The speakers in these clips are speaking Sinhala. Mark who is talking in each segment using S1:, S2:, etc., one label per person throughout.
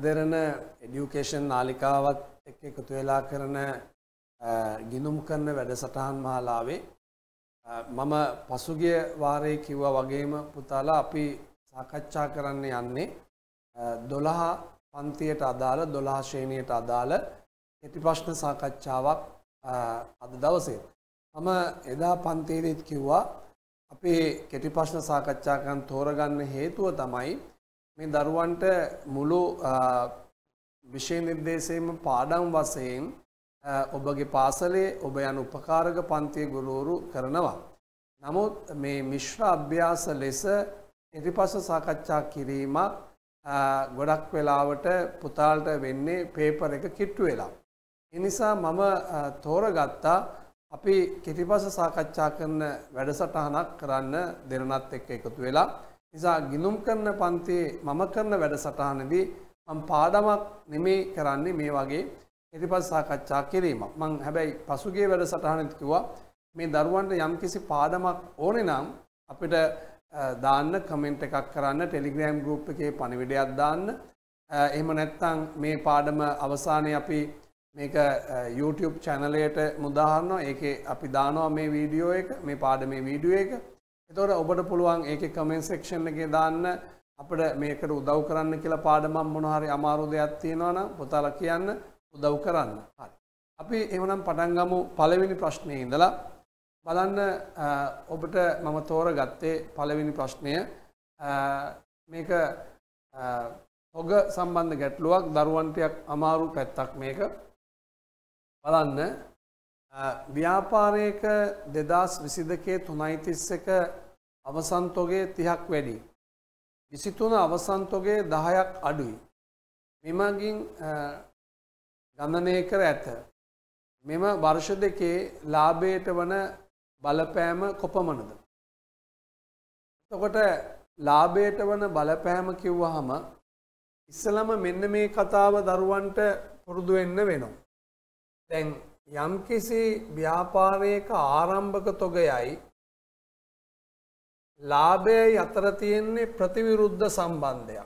S1: දෙරණ එඩියුකේෂන් නාලිකාවත් එක්ක එකතු වෙලා කරන ගිනුම් කරන වැඩසටහන් මාලාවේ මම පසුගිය වාරයේ කිව්වා වගේම පුතාලා අපි සාකච්ඡා කරන්න යන්නේ 12 පන්තියට අදාළ 12 ශ්‍රේණියට අදාළ කෙටි ප්‍රශ්න සාකච්ඡාවක් අද දවසේ. මම එදා පන්තියේදීත් කිව්වා අපි කෙටි ප්‍රශ්න සාකච්ඡා කරන් තෝරගන්න හේතුව තමයි මේ දරුවන්ට මුළු විෂය නිර්දේශයේම පාඩම් වශයෙන් ඔබගේ පාසලේ ඔබ යන උපකාරක පන්තියේ ගුරුවරු කරනවා. නමුත් මේ මිශ්‍ර අභ්‍යාස ලෙස කෙටි ප්‍රශ්න සාකච්ඡා කිරීමක් ගොඩක් වෙලාවට පුතාලට වෙන්නේ පේපර් එක කිට්ටු වෙලා. ඒ නිසා මම තෝරගත්තා අපි කෙටි ප්‍රශ්න සාකච්ඡා කරන වැඩසටහනක් කරන්න දෙරණත් එක්ක එකතු වෙලා. නිසා ගිනුම් කරන පන්තියේ මම කරන වැඩසටහනේදී මම පාඩමක් නෙමෙයි කරන්නේ මේ වගේ කෙටි ප්‍රශ්න සාකච්ඡා කිරීමක්. මම හැබැයි පසුගිය වැඩසටහනේදී කිව්වා මේ දරුවන්ට යම්කිසි පාඩමක් ඕනේ නම් අපිට දාන්න කමෙන්ට් එකක් කරන්න ටෙලිග්‍රෑම් ගෲප් එකේ පණිවිඩයක් දාන්න. එහෙම නැත්නම් මේ පාඩම අවසානයේ අපි මේක YouTube channel එකට මුදාහරනවා. ඒකේ අපි දානවා මේ වීඩියෝ එක, මේ පාඩමේ වීඩියෝ එක. එතකොට ඔබට පුළුවන් ඒකේ කමෙන්ට් සෙක්ෂන් එකේ දාන්න අපිට මේකට උදව් කරන්න කියලා පාඩමක් මොනවා හරි අමාරු දෙයක් තියෙනවා නම් පුතාලා කියන්න උදව් කරන්න. හරි. අපි එහෙනම් පටන් ගමු පළවෙනි ප්‍රශ්නේ ඉඳලා. බලන්න ඔබට මම තෝරගත්තේ පළවෙනි ප්‍රශ්නය මේක හොග සම්බන්ධ ගැටලුවක් දරුවන්ට අමාරු පැත්තක් මේක. බලන්න ව්‍යාපාරයක 2022 3.31 අවසන් තොගය 30ක් වැඩි. 23 අවසන් තොගය 10ක් අඩුයි. මෙමගින් ගණනය කර ඇත. මෙම වර්ෂ දෙකේ ලාභයට වන බලපෑම කොපමණද? එතකොට ලාභයට වන බලපෑම කිව්වහම ඉස්සලම මෙන්න මේ කතාව දරුවන්ට පුරුදු වෙන්න වෙනවා. දැන් යම්කිසි ව්‍යාපාරයක ආරම්භක තොගයයි ලාභයයි අතර තියෙන්නේ ප්‍රතිවිරුද්ධ සම්බන්ධයක්.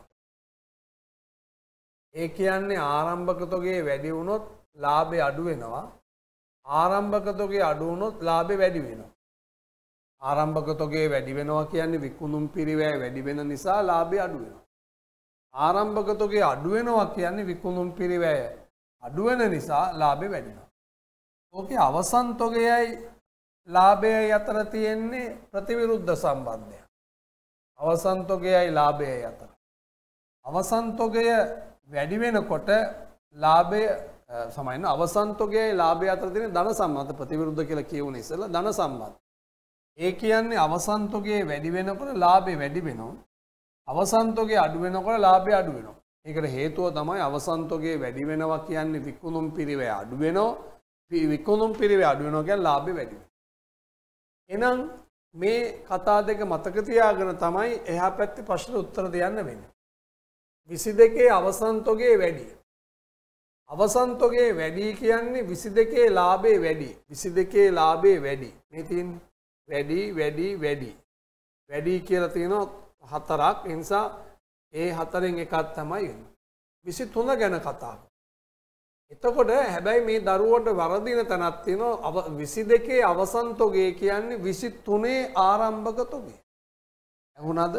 S1: ඒ කියන්නේ ආරම්භක තොගේ වැඩි වුණොත් ලාභය අඩු වෙනවා. ආරම්භක තොගේ අඩු වුණොත් ලාභය වැඩි වෙනවා. ආරම්භක තොගේ වැඩි වෙනවා කියන්නේ විකුණුම් පිරිවැය වැඩි වෙන නිසා ලාභය අඩු වෙනවා. ආරම්භක තොගේ අඩු වෙනවා කියන්නේ විකුණුම් පිරිවැය අඩු වෙන නිසා ලාභය වැඩි වෙනවා. ඕකේ අවසන් තොගයයි ලාභයයි අතර තියෙන්නේ ප්‍රතිවිරුද්ධ සම්බන්ධයක්. අවසන් තොගයයි ලාභයයි අතර. අවසන් තොගය වැඩි වෙනකොට ලාභය සමයින අවසන් තොගයයි ලාභය අතර තියෙන ධන සම්බන්ධ ප්‍රතිවිරුද්ධ කියලා කියවුනේ ඉස්සෙල්ලා ධන සම්බන්ධ. ඒ කියන්නේ අවසන් තොගයේ වැඩි වෙනකොට ලාභය වැඩි වෙනවා. අවසන් තොගයේ අඩු වෙනකොට ලාභය අඩු වෙනවා. ඒකට හේතුව තමයි අවසන් තොගයේ වැඩි වෙනවා කියන්නේ විකුණුම් පිරිවැය අඩු වෙනවා. විකුණුම් පිරිවැය අඩු වෙනවා කියන්නේ ලාභය වැඩි වෙනවා. එහෙනම් මේ කතා දෙක මතක තියාගෙන තමයි එහා පැත්තේ ප්‍රශ්නෙට උත්තර දෙන්න වෙන්නේ. 22 අවසන් තොගයේ වැඩි. අවසන් තොගයේ වැඩි කියන්නේ 22 ලාභයේ වැඩි. 22 ලාභයේ වැඩි. මේ තියෙන්නේ වැඩි වැඩි වැඩි. වැඩි කියලා තියෙනවා හතරක්. ඒ නිසා ඒ හතරෙන් එකක් තමයි වෙන්නේ. 23 ගැන කතාව. එතකොට හැබැයි මේ දරුවන්ට වරදින තැනක් තියෙනවා 22 අවසන් තොගය කියන්නේ 23 ආරම්භක තොගය. ඇහුණාද?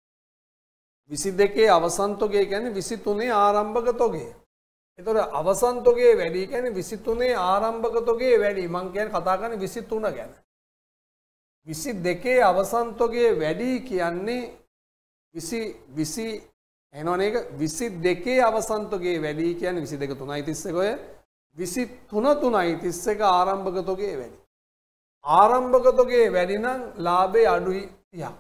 S1: 22 අවසන් තොගය කියන්නේ 23 ආරම්භක තොගය. එතකොට අවසන් තොගයේ වැඩි කියන්නේ 23 ආරම්භක තොගයේ වැඩි. මම කියන්නේ කතා කරන්නේ 23 ගැන. 22 අවසන් තොගයේ වැඩි කියන්නේ 20 එනවනේ ඒක 22 අවසන් තොගයේ වැඩි කියන්නේ 22 3.31 ඔය 23 3.31 ආරම්භක තොගයේ වැඩි. ආරම්භක තොගයේ වැඩි නම් ලාභය අඩුයි 30ක්.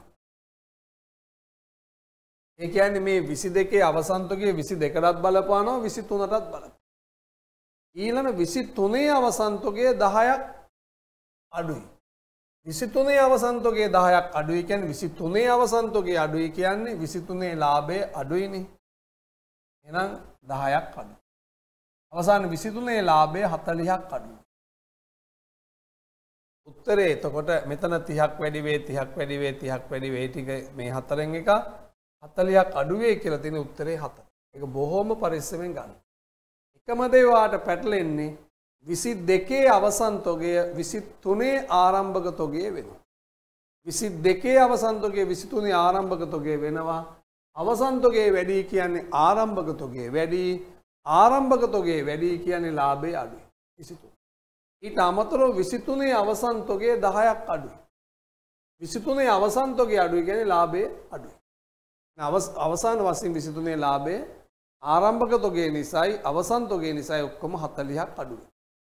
S1: ඒ කියන්නේ මේ 22 අවසන් තොගයේ 22ටත් බලපානවා 23ටත් බලපානවා. ඊළඟ 23 අවසන් තොගයේ 10ක් අඩුයි. 23 අවසන් තොගයේ 10ක් අඩුයි කියන්නේ 23 අවසන් තොගයේ අඩුයි කියන්නේ 23 ලාභය අඩුයිනේ. එහෙනම් 10ක් අඩු. අවසාන 23 ලාභය 40ක් අඩු. උත්තරේ එතකොට මෙතන 30ක් වැඩි වේ 30ක් වැඩි වේ 30ක් වැඩි වේ ටික මේ හතරෙන් එක 40ක් අඩු වේ කියලා තියෙන උත්තරේ 4. ඒක බොහොම පරිස්සමෙන් ගන්න. එකම දේ වාට පැටලෙන්නේ 22 අවසන් තොගය 23 ආරම්භක තොගය වෙනවා. 22 අවසන් තොගය 23 ආරම්භක තොගය වෙනවා. අවසන් තොගය වැඩි කියන්නේ ආරම්භක තොගය වැඩි. ආරම්භක තොගය වැඩි කියන්නේ ලාභය අඩුයි. 23. ඊට අමතරව 23 අවසන් තොගය 10ක් අඩුයි. 23 අවසන් තොගය අඩුයි කියන්නේ ලාභය අඩුයි. අවසාන වශයෙන් 23 ලාභය ආරම්භක තොගය නිසායි අවසන් තොගය නිසායි ඔක්කොම 40ක් අඩුයි.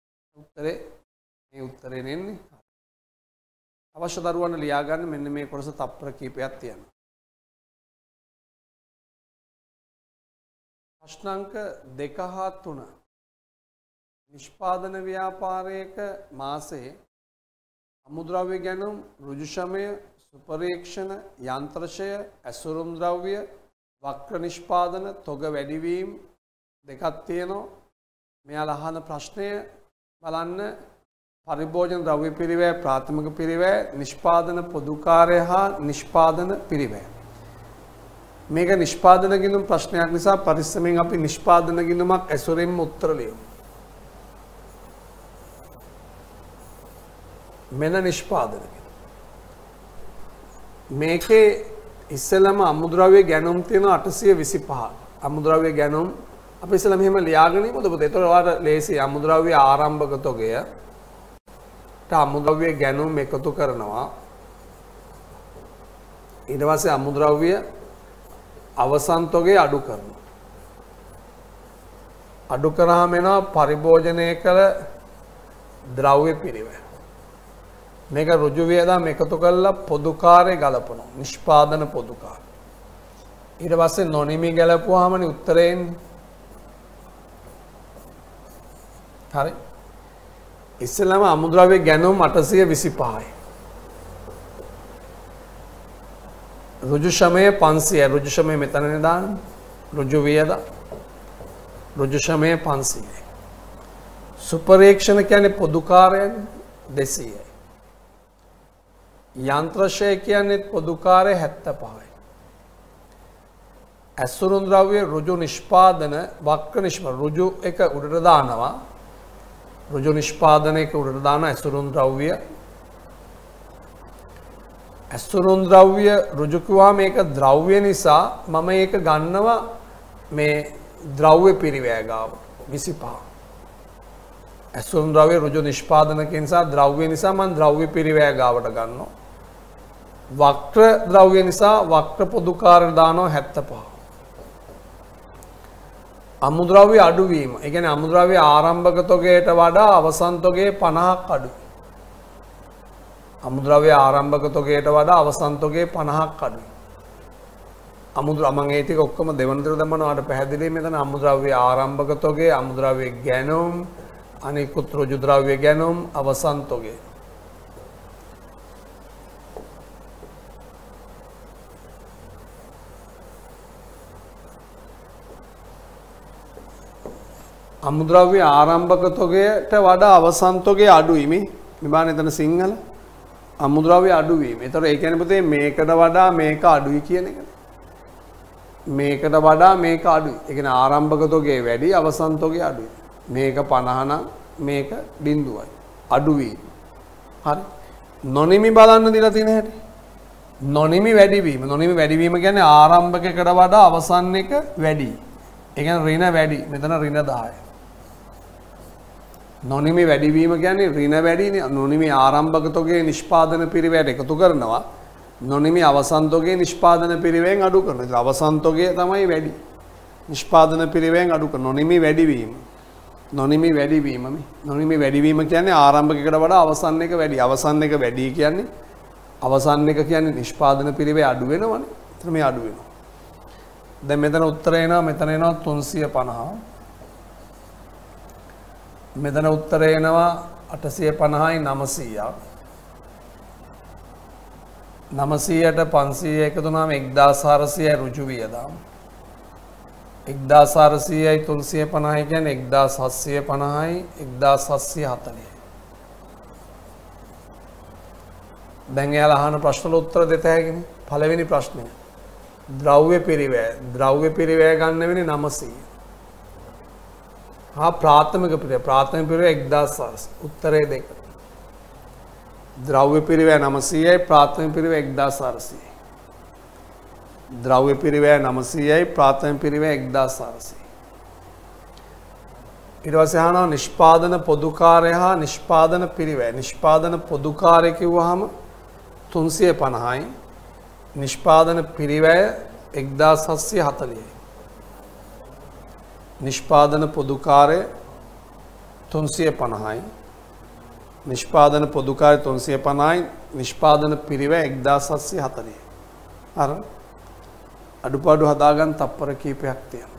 S1: උත්තරේ නෙන්නේ. අවශ්‍ය දරුවන්ට ලියා ගන්න මෙන්න මේ කොටස තප්පර කීපයක් තියෙනවා. ප්‍රශ්නාංක 2 හා 3 නිෂ්පාදන ව්‍යාපාරයක මාසයේ අමුද්‍රව්‍ය ගැනුම් ඍජුශමය සුපරීක්ෂණ යන්ත්‍රශය ඇසුරුම් ද්‍රව්‍ය වක්‍ර නිෂ්පාදන තොග වැඩිවීම දෙකක් තියෙනවා. මෙයාලා අහන ප්‍රශ්නය බලන්න පරිභෝජන ද්‍රව්‍ය පිරිවැය ප්‍රාථමික පිරිවැය නිෂ්පාදන පොදුකාර්ය හා නිෂ්පාදන පිරිවැය. මේක නිෂ්පාදන ගිණුම් ප්‍රශ්නයක් නිසා පරිස්සමෙන් අපි නිෂ්පාදන ගිණුමක් ඇසුරින්ම උත්තර ලියමු. මෙන්න නිෂ්පාදන ගිණුම. මේකේ ඉස්සෙල්ලාම අමුද්‍රව්‍ය ගැනුම් තියෙන 825. අමුද්‍රව්‍ය ගැනුම් අපි ඉස්සෙල්ලා මෙහෙම ලියාගෙන ඉමුද පුතේ. ඒතකොට ඔයාලට ලේසි අමුද්‍රව්‍ය ආරම්භක තොගය අමුද්‍රව්‍ය ගැනුම් එකතු කරනවා. ඊට පස්සේ අමුද්‍රව්‍ය අවසන් තොගය අඩු කරනවා. අඩු කරාම එනවා පරිභෝජනය කළ ද්‍රව්‍ය පිරිවැය. මේක ඍජු වියදම් එකතු කරලා පොදුකාර්ය ගලපනවා. නිෂ්පාදන පොදුකාර්ය. ඊට පස්සේ නොනිමි ගලපුවාමනේ උත්තරේ එන්නේ. හරි. ඉස්සෙල්ලාම අමුද්‍රව්‍ය ගැනුම් 825යි. ඍජුශමය 500යි. ඍජුශමය මෙතනනේ දාන්නේ. ඍජු වියදම්. ඍජුශමය 500යි. සුපරීක්ෂණ කියන්නේ පොදුකාර්යනේ 200යි. යන්ත්‍රශය කියන්නේ පොදුකාර්ය 75යි. ඇසුරුම් ද්‍රව්‍ය ඍජු නිෂ්පාදන වක්‍ර නිෂ්පාදන ඍජු එක උඩට දානවා. ඍජු නිෂ්පාදනයක උඩට දාන ඇසුරුම් ද්‍රව්‍ය. ඇසුරුම් ද්‍රව්‍ය ඍජු කිව්වා මේක ද්‍රව්‍ය නිසා මම ඒක ගන්නවා මේ ද්‍රව්‍ය පිරිවැය ගාව 25. ඇසුරුම් ද්‍රව්‍ය ඍජු නිෂ්පාදනක නිසා ද්‍රව්‍ය නිසා මම ද්‍රව්‍ය පිරිවැය ගාවට ගන්නවා. වක්‍ර ද්‍රව්‍ය නිසා වක්‍ර පොදුකාර්ය දානවා 75. අමුද්‍රව්‍ය අඩුවීම. ඒ කියන්නේ අමුද්‍රව්‍ය ආරම්භක තොගයට වඩා අවසන් තොගයේ 50ක් අඩුයි. අමුද්‍රව්‍ය ආරම්භක තොගයට වඩා අවසන් තොගයේ 50ක් අඩුයි. මම ඒ ටික ඔක්කොම දෙවන දර දැම්මම ඔයාලට පැහැදිලි මෙතන අමුද්‍රව්‍ය ආරම්භක තොගය, අමුද්‍රව්‍ය ගැනුම්, අනිකුත් ඍජු ද්‍රව්‍ය ගැනුම්, අවසන් තොගය. අමුද්‍රව්‍ය ආරම්භක තොගයට වඩා අවසන් තොගය අඩුයි මේ බලන්න එතන සිංහල අමුද්‍රව්‍ය අඩුවීම. ඒතර ඒ කියන්නේ පුතේ මේකට වඩා මේක අඩුයි කියන එක. මේකට වඩා මේක අඩුයි. ඒ කියන්නේ ආරම්භක තොගය වැඩි අවසන් තොගය අඩුයි. මේක 50 නම් මේක 0යි. අඩුවීම. හරි. නොනිමි බලන්න දීලා තියෙන හැටි. නොනිමි වැඩිවීම. නොනිමි වැඩිවීම කියන්නේ ආරම්භකයකට වඩා අවසන් එක වැඩි. ඒ කියන්නේ ඍණ වැඩි. මෙතන ඍණ 10යි. නොනිමි වැඩිවීම කියන්නේ ඍණ වැඩිනේ. නොනිමි ආරම්භක තොගයේ නිෂ්පාදන පිරිවැයට එකතු කරනවා. නොනිමි අවසන් තොගයේ නිෂ්පාදන පිරිවැයෙන් අඩු කරනවා. ඒක අවසන් තොගය තමයි වැඩි. නිෂ්පාදන පිරිවැයෙන් අඩු කරනවා. නොනිමි වැඩිවීම. නොනිමි වැඩිවීම මේ. නොනිමි වැඩිවීම කියන්නේ ආරම්භකයකට වඩා අවසන් එක වැඩි. අවසන් එක වැඩි කියන්නේ අවසන් එක කියන්නේ නිෂ්පාදන පිරිවැය අඩු වෙනවනේ. එතන මේ අඩු වෙනවා. දැන් මෙතන උත්තරය එනවා. මෙතන එනවා 350. මෙතන උත්තරය එනවා 850යි 900ක්. 900ට 500 එකතු වුණාම 1400යි ඍජු වියදම්. 1400යි 350යි කියන්නේ 1750යි 1740යි. දැන් එයාලා අහන ප්‍රශ්න වල උත්තර දෙත හැකිනේ. පළවෙනි ප්‍රශ්නය. ද්‍රව්‍ය පිරිවැය ගන්න වෙන්නේ 900. ප්‍රාථමික පිරිවැය 1400. උත්තරේ 2. ද්‍රව්‍ය පිරිවැය 900යි ප්‍රාථමික පිරිවැය 1400යි. ද්‍රව්‍ය පිරිවැය 900යි ප්‍රාථමික පිරිවැය 1400යි. ඊට පස්සේ අහනවා නිෂ්පාදන පොදුකාරය හා නිෂ්පාදන පිරිවැය. නිෂ්පාදන පොදුකාරය කිව්වහම 350යි. නිෂ්පාදන පිරිවැය 1740යි. නිෂ්පාදන පොදුකාරය 350යි. නිෂ්පාදන පොදුකාරය 350යි. නිෂ්පාදන පිරිවැය 1740යි. අර අඩුපාඩු හදාගන්න තප්පර කීපයක් තියෙනවා.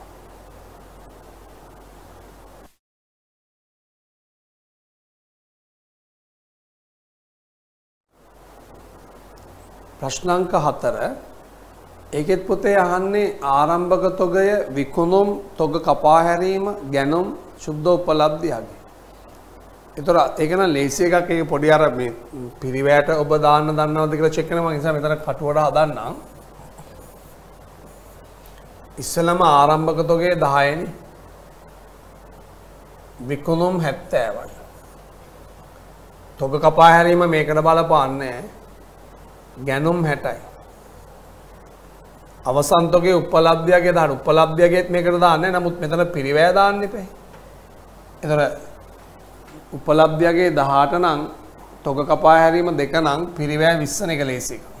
S1: ප්‍රශ්නාංක 4 ඒකෙත් පොතේ අහන්නේ ආරම්භක තොගය විකුණුම් තොග කපා හැරීම ගැනුම් සුද්ධ උපලබ්ධියගේ. ඒතර ඒක නම් ලේසි එකක්. ඒක පොඩි අර මේ පිරිවැයට ඔබ දාන්න දන්නවද කියලා චෙක් කරනවා. මම නිසා මෙතන කටුවට හදන්නම්. ඉස්සලම ආරම්භක තොගය 10නේ. විකුණුම් 70යි. තොග කපා හැරීම මේකට බලපාන්නේ නැහැ. ගැනුම් 60යි. අවසන් තොගේ උපලබ්ධියගේ දාන්න. උපලබ්ධියගේත් මේකට දාන්නේ. නමුත් මෙතන පිරිවැය දාන්න එපා. ඒතර උපලබ්ධියගේ 18 නම් තොග කපා හැරීම 2 නම් පිරිවැය 20 එක ලේසි එක.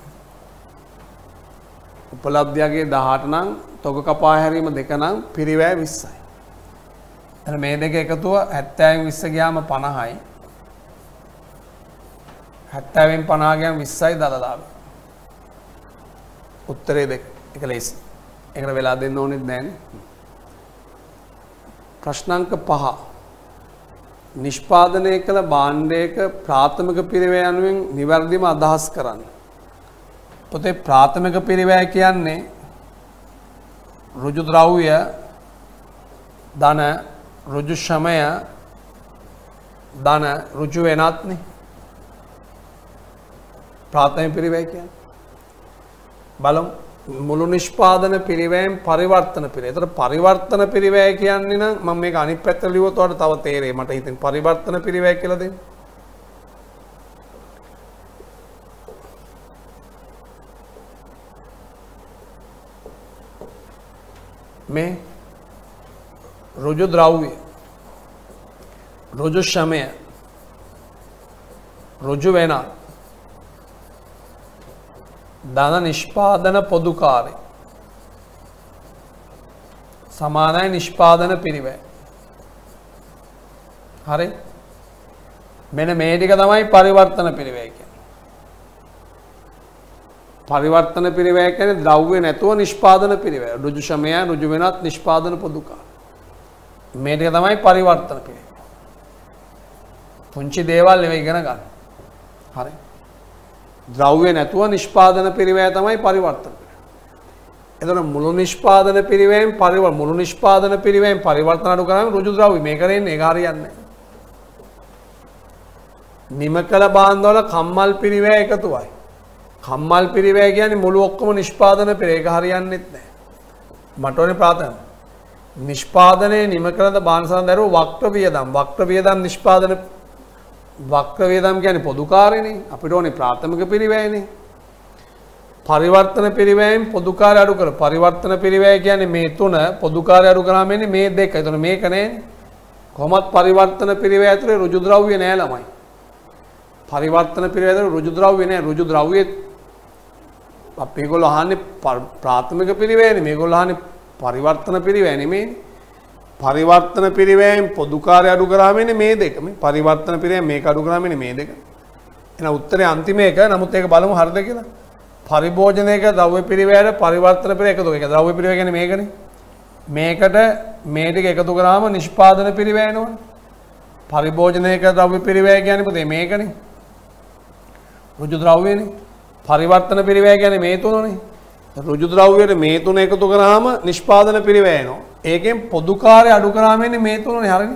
S1: උපලබ්ධියගේ 18 නම් තොග කපා හැරීම 2 නම් පිරිවැය 20යි. එතන මේ දෙක එකතුව 70න් 20 ගියාම 50යි. 70න් 50 ගියාම 20යි දලදාව. උත්තරේ 2. ඒක ලේසි. ඒකට වෙලා දෙන්න ඕනෙත් නැහැනේ. ප්‍රශ්නාංක 5. නිෂ්පාදනය කළ භාණ්ඩයක ප්‍රාථමික පිරිවැය යනුවෙන් නිවැරදිව අදහස් කරන්න. පොතේ ප්‍රාථමික පිරිවැය කියන්නේ ඍජු ද්‍රව්‍ය ධන ඍජු ශ්‍රමය ධන ඍජු වෙනත්නේ. ප්‍රාථමික පිරිවැය කියන්නේ බලමු මුළු නිෂ්පාදන පිරිවැයෙන් පරිවර්තන පිරිවැය. ඒතර පරිවර්තන පිරිවැය කියන්නේ නම් මම මේක අනිත් පැත්තට ලියුවොත් ඔයාලට තව තේරෙයි. මට හිතෙන පරිවර්තන පිරිවැය කියලා දෙන්න. මේ ඍජු ද්‍රව්‍ය ඍජු ශ්‍රමය ඍජු වෙන ධන නිෂ්පාදන පොදුකාරය සමානයි නිෂ්පාදන පිරිවැය. හරි. මෙන්න මේ ටික තමයි පරිවර්තන පිරිවැය කියන්නේ. පරිවර්තන පිරිවැය කියන්නේ ද්‍රව්‍ය නැතුව නිෂ්පාදන පිරිවැය. ඍජු ශ්‍රමය ඍජු වෙනත් නිෂ්පාදන පොදුකාරය. මේ ටික තමයි පරිවර්තන පිරිවැය. පුංචි දේවල් ඒවා ඉගෙන ගන්න. හරි. ද්‍රව්‍ය නැතුව නිෂ්පාදන පිරිවැය තමයි පරිවර්තන පිරිවැය. එතකොට මුළු නිෂ්පාදන පිරිවැයෙන් මුළු නිෂ්පාදන පිරිවැයෙන් පරිවර්තන අඩු කරාම ඍජු ද්‍රව්‍ය මේක රෙන්නේ ඒක හරියන්නේ නැහැ. නිම කළ භාණ්ඩවල කම්මල් පිරිවැය එකතුවයි. කම්මල් පිරිවැය කියන්නේ මුළු ඔක්කොම නිෂ්පාදන පිරිවැය. ඒක හරියන්නේත් නැහැ. මට ඕනේ ප්‍රාථමික නිෂ්පාදනයේ නිම කළද භාණ්ඩ සඳහන් වක්‍ර වියදම්. වක්‍ර වියදම් නිෂ්පාදන වක්‍ර වියදම් කියන්නේ පොදුකාරයනේ. අපිට ඕනේ ප්‍රාථමික පිරිවැයනේ. පරිවර්තන පිරිවැයෙන් පොදුකාරය අඩු කර. පරිවර්තන පිරිවැය කියන්නේ මේ තුන පොදුකාරය අඩු කරාම එන්නේ මේ දෙක. ඒතන මේක නෑනේ. කොහොමත් පරිවර්තන පිරිවැය ඇතුලේ ඍජු ද්‍රව්‍ය නෑ ළමයි. පරිවර්තන පිරිවැය ඇතුලේ ඍජු ද්‍රව්‍ය නෑ. ඍජු ද්‍රව්‍යයේ අපේගොල්ලෝ අහන්නේ ප්‍රාථමික පිරිවැයනේ. මේගොල්ලෝ අහන්නේ පරිවර්තන පිරිවැය නෙමෙයි. පරිවර්තන පිරිවැයෙන් පොදුකාරය අඩු කරාම එන්නේ මේ දෙක. මේ පරිවර්තන පිරිවැයෙන් මේක අඩු කරාම එන්නේ මේ දෙක. එහෙනම් උත්තරේ අන්තිම එක. නමුත් ඒක බලමු හරිද කියලා. පරිභෝජනයක ද්‍රව්‍ය පිරිවැයට පරිවර්තන පිරිවැය එකතු. ඒක ද්‍රව්‍ය පිරිවැය කියන්නේ මේකනේ. මේකට මේ ටික එකතු කරාම නිෂ්පාදන පිරිවැය එනවනේ. පරිභෝජනයක ද්‍රව්‍ය පිරිවැය කියන්නේ පුතේ මේකනේ. ඍජු ද්‍රව්‍යනේ. පරිවර්තන පිරිවැය කියන්නේ මේ තුනනේ. ඍජු ද්‍රව්‍යයට මේ තුන එකතු කරාම නිෂ්පාදන පිරිවැය එනවා. ඒකෙන් පොදුකාරය අඩු කරාම එන්නේ මේ තුනනේ හරිනේ.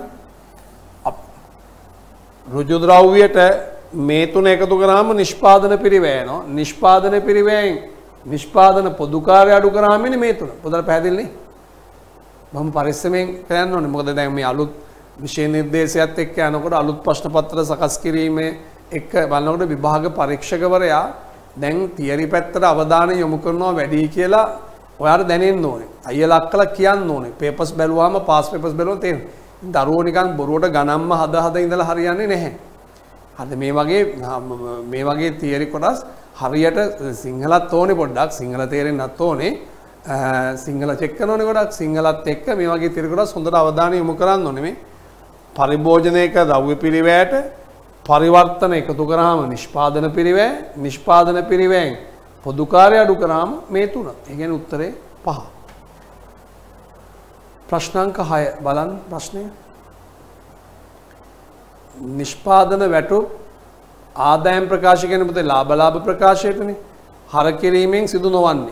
S1: ඍජු ද්‍රව්‍යයට මේ තුන එකතු කරාම නිෂ්පාදන පිරිවැය එනවා. නිෂ්පාදන පිරිවැයෙන් නිෂ්පාදන පොදු කාර්ය අඩු කරාමනේ මේ තුන. පොතට පැහැදිලි නේ? මම පරිස්සමෙන් කරන්න ඕනේ. මොකද දැන් මේ අලුත් විෂය නිර්දේශයත් එක්ක යනකොට අලුත් ප්‍රශ්න පත්‍ර සකස් කිරීමේ එක්ක බලනකොට විභාග පරීක්ෂකවරයා දැන් තියරි පැත්තට අවධානය යොමු කරනවා වැඩි කියලා ඔයාට දැනෙන්න ඕනේ. අයියලා අක්කලා කියන්න ඕනේ. පේපර්ස් බැලුවාම පාස් පේපර්ස් බැලුවොත් තේරෙනවා. දරුවෝ නිකන් බොරුවට ගණන්ම හද ඉඳලා හරියන්නේ නැහැ. හරි මේ වගේ තියරි කොටස් හරියට සිංහලත් ඕනේ පොඩ්ඩක් සිංහල තේරෙන්නත් ඕනේ. සිංහල චෙක් කරනෝනේ ගොඩක් සිංහලත් එක්ක මේ වගේ තියරි කොටස් හොඳට අවධානය යොමු කරන්න ඕනේ මේ. පරිභෝජනයක ද්‍රව්‍ය පිරිවැයට පරිවර්තන එකතු කරාම නිෂ්පාදන පිරිවැයෙන් පොදු කාර්ය අඩු කරාම මේ තුන. ඒ කියන්නේ උත්තරේ 5. ප්‍රශ්නාංක 6 බලන්න ප්‍රශ්නය. නිෂ්පාදන වැටුප් ආදායම් ප්‍රකාශ කියන පුතේ ලාභ ප්‍රකාශයටනේ හර කිරීමෙන් සිදු නොවන්නේ.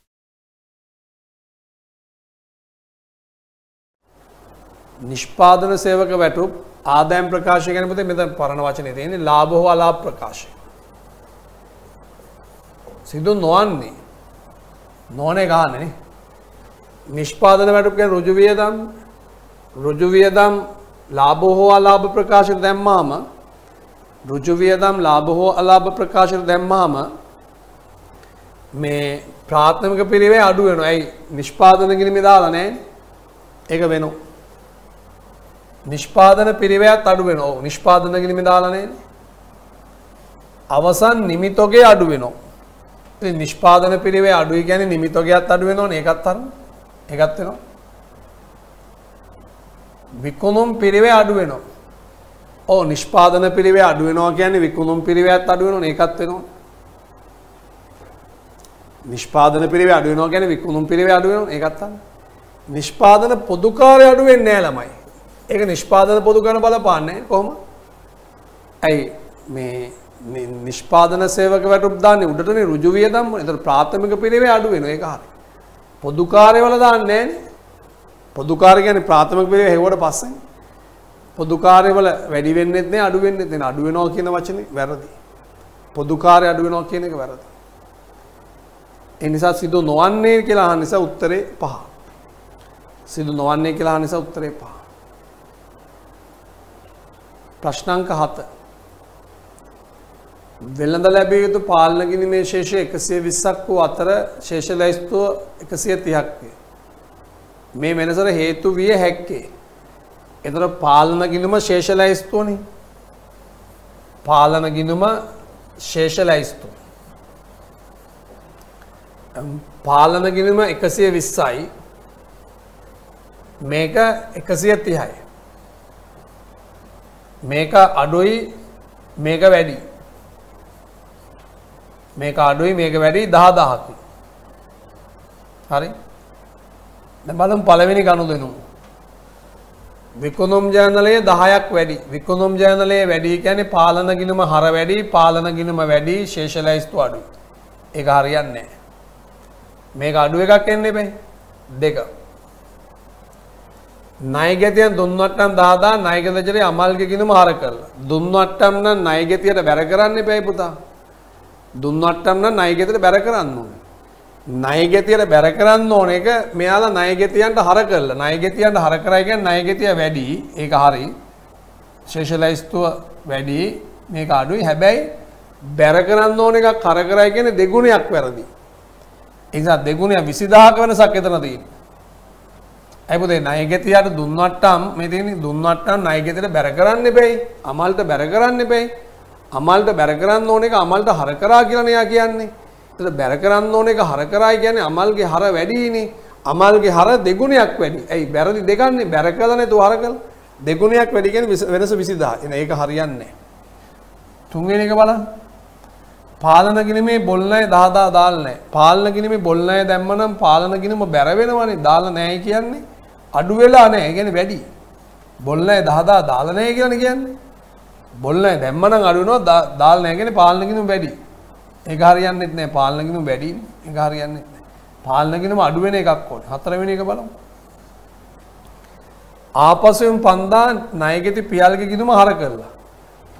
S1: නිෂ්පාදන සේවක වැටුප් ආදායම් ප්‍රකාශය ගැන පුතේ මෙතන පරණ වචනේ තියෙන්නේ ලාභ හෝ අලාභ ප්‍රකාශය. සිදු නොවන්නේ නොනේ ගන්නනේ. නිෂ්පාදන වැටුප් කියන්නේ ඍජු වියදම් ලාභ හෝ අලාභ ප්‍රකාශයට දැම්මාම ඍජු වියදම් ලාභ හෝ අලාභ ප්‍රකාශයට දැම්මාම මේ ප්‍රාථමික පිරිවේ අඩු වෙනවා. ඇයි නිෂ්පාදන ගිණුමේ දාලා නැහැ. ඒක වෙනවා. නිෂ්පාදන පිරිවැයත් අඩු වෙනවා. ඔව් නිෂ්පාදන ගිණුමේ දාලා නැහැ. අවසන් නිමිතෝගේ අඩු වෙනවා. ඉතින් නිෂ්පාදන පිරිවේ අඩුයි කියන්නේ නිමිතෝගයත් අඩු වෙනවනේ. ඒකත් අරන. ඒකත් වෙනවා. විකුණුම් පිරිවේ අඩු වෙනවා. ඔව් නිෂ්පාදන පිරිවේ අඩු වෙනවා කියන්නේ විකුණුම් පිරිවැයත් අඩු වෙනවනේ. ඒකත් වෙනවා. නිෂ්පාදන පිරිවේ අඩු වෙනවා කියන්නේ විකුණුම් පිරිවේ අඩු වෙනවා. ඒකත් අරන. නිෂ්පාදන පොදු කාර්ය අඩු වෙන්නේ නැහැ ළමයි. ඒක නිෂ්පාදන පොදු කරන බලපාන්නේ කොහොම? ඇයි මේ නිෂ්පාදන සේවක වැටුප් දාන්නේ උඩටනේ ඍජු වියදම් වල. ඒතර ප්‍රාථමික පිරිවේ අඩු වෙනවා. ඒක හරි. පොදු කාර්යවල දාන්නේ නැහනේ. පොදු කාර්ය කියන්නේ ප්‍රාථමික පිරිවේ හෙව්වට පස්සේ. පොදු කාර්යවල වැඩි වෙන්නෙත් නැහැ අඩු වෙන්නෙත් නැහැ. අඩු වෙනවා කියන වචනේ වැරදි. පොදු කාර්ය අඩු වෙනවා කියන එක වැරදි. ඒ නිසා සිදු නොවන්නේ කියලා අහන නිසා උත්තරේ 5. සිදු නොවන්නේ කියලා අහන නිසා උත්තරේ 5. ප්‍රශ්නාංක 7. වෙළඳ ලැබිය යුතු පාලන ගිණුමේ ශේෂය 120ක් වූ අතර ශේෂ ලැයිස්තුව 130ක් වේ. මේ වෙනසට හේතු විය හැක්කේ. ඒතර පාලන ගිණුම ශේෂ ලැයිස්තුවනේ. පාලන ගිණුම ශේෂ ලැයිස්තුව. පාලන ගිණුම 120යි. මේක 130යි. මේක අඩුයි මේක වැඩි. මේක අඩුයි මේක වැඩි 10000ක්. හරි. දැන් බලමු පළවෙනි ගනුදෙනු. විකුණුම් ජර්නලයේ 10ක් වැඩි. විකුණුම් ජර්නලයේ වැඩි කියන්නේ පාලන ගිණුම හර වැඩි, පාලන ගිණුම වැඩි, ශේෂ ලැයිස්තු අඩුයි. ඒක හරියන්නේ නැහැ. මේක අඩු එකක් එන්න එපේ. 2. ණයගැතියන් දුන්වට්ටම් 10000 ණයගැතියගේ අමල්ගේ ගිණුම හර කරලා. දුන්වට්ටම් නම් ණයගැතියට බැර කරන්න එපේ පුතා. දුන්වට්ටම් නම් ණයගැතියට බැර කරන්න ඕනේ. ණයගැතියට බැර කරන්න ඕන එක මෙයාලා ණයගැතියන්ට හර කරලා. ණයගැතියන්ට හර කරයි කියන්නේ ණයගැතිය වැඩි. ඒක හරි. ශේෂ ලැයිස්තුව වැඩි. මේක අඩුයි. හැබැයි බැර කරන්න ඕන එකක් හර කරයි කියන්නේ දෙගුණයක් වැරදි. ඒ නිසා දෙගුණය 20000ක වෙනසක් එතන තියෙනවා. ඒ පුතේ ණයගැතියට දුන්වට්ටම් මේ තියෙන්නේ දුන්වට්ටම් ණයගැතියට බැර කරන්න එපේ. අමල්ට බැර කරන්න එපේ. අමල්ට බැර කරන්න ඕන එක අමල්ට හර කරා කියලා නේ යා කියන්නේ. ඒතර බැර කරන්න ඕන එක හර කරායි කියන්නේ අමල්ගේ හර වැඩිනේ. අමල්ගේ හර දෙගුණයක් වැඩි. ඇයි බැරදි දෙකන්නේ බැර කළා නේද හර කළා. දෙගුණයක් වැඩි කියන්නේ වෙනස 20000. එන ඒක හරියන්නේ නැහැ. තුන්වෙනි එක බලන්න. පාලන ගිණුමේ බොල් ණය 10000 දාලා නැහැ. පාලන ගිණුමේ බොල් ණය දැම්මනම් පාලන ගිණුම බැර වෙනවනේ. දාලා නැහැ කියන්නේ අඩු වෙලා නැහැ. ඒ කියන්නේ වැඩි. බොල් ණය 10000 දාලා නැහැ කියලානේ කියන්නේ. බොල් ණය දැම්මනම් අඩු වෙනවා දාලා නැහැ කියන්නේ පාලන ගිණුම වැඩි. ඒක හරියන්නේ නැහැ. පාලන ගිණුම වැඩිනේ. ඒක හරියන්නේ නැහැ. පාලන ගිණුම අඩු වෙන එකක් ඕනේ. හතරවෙනි එක බලමු. ආපසුම් 5000 ණයගැති පියල්ගේ ගිණුම හර කරලා.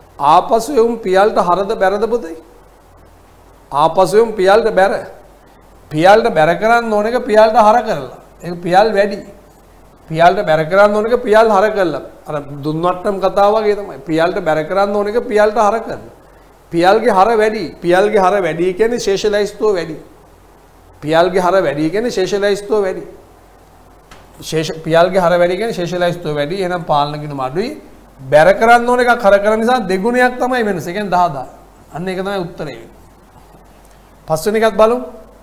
S1: ආපසුම් පියල්ට හරද බැරද පුතේ? ආපසුම් පියල්ට බැර. පියල්ට බැර කරන්න ඕන එක පියල්ට හර කරලා. ඒක පියල් වැඩි. පියල්ට බැර කරන්න ඕන එක පියල් හර කරලා. අර දුන්වට්ටම් කතාව වගේ තමයි. පියල්ට බැර කරන්න ඕන එක පියල්ට හර කරලා. පියල්ගේ හර වැඩි. පියල්ගේ හර වැඩි කියන්නේ ශේෂලයිස්තුව වැඩි. පියල්ගේ හර වැඩි කියන්නේ ශේෂලයිස්තුව වැඩි. පියල්ගේ හර වැඩි කියන්නේ ශේෂලයිස්තුව වැඩි. එහෙනම් පාලන ගිණුම අඩුයි. බැර කරන්න ඕන එකක් හර කරන නිසා දෙගුණයක් තමයි වෙනස. ඒ කියන්නේ 10000. අන්න ඒක තමයි උත්තරේ වෙන්නේ. පස්වෙනි එකත් බලමු.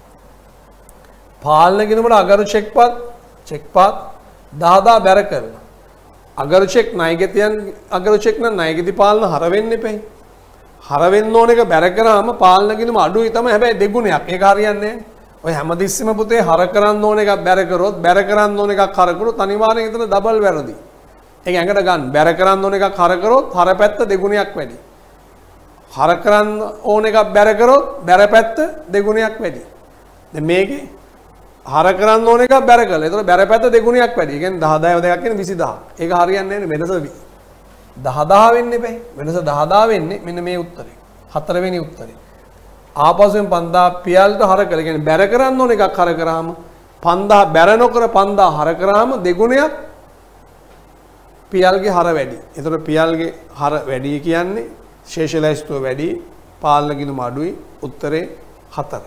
S1: පාලන ගිණුමට අගරු චෙක්පත් 10000 බැර කරලා. අගරු චෙක් ණයගතියන් අගරු චෙක් නම් ණයගති පාලන හර වෙන්න එපේ. හර වෙන්න ඕන එක බැර කරාම පාලන ගිණුම අඩුයි තමයි. හැබැයි දෙගුණයක්. ඒක හරියන්නේ නැහැ. ඔය හැමතිස්සෙම පුතේ හර කරන්න ඕන එකක් බැර කරොත් බැර කරන්න ඕන එකක් හර කරොත් අනිවාර්යෙන් එතන ඩබල් වැරදි. ඒක ඇඟට ගන්න. බැර කරන්න ඕන එකක් හර කරොත් හර පැත්ත දෙගුණයක් වැඩි. හර කරන්න ඕන එකක් බැර කරොත් බැර පැත්ත දෙගුණයක් වැඩි. දැන් මේකේ හර කරන්න ඕන එකක් බැර කළා. ඒතකොට බැර පැත්ත දෙගුණයක් වැඩි. ඒ කියන්නේ 10000 දෙකක් කියන්නේ 20000. ඒක හරියන්නේ නැහැ නේ. වෙනස 10000 වෙන්නේ බෑ. වෙනස 10000 වෙන්නේ මෙන්න මේ උත්තරේ. හතරවෙනි උත්තරේ. ආපස්සෙන් 5000 පියල්ට හර කළා. කියන්නේ බැර කරන්න ඕන එකක් හර කරාම 5000 බැර නොකර 5000 හර කරාම දෙගුණයක් පියල්ගේ හර වැඩි. ඒතකොට පියල්ගේ හර වැඩි කියන්නේ ශේෂලයිස්තුව වැඩි, පාලන ගිණුම අඩුයි. උත්තරේ 4.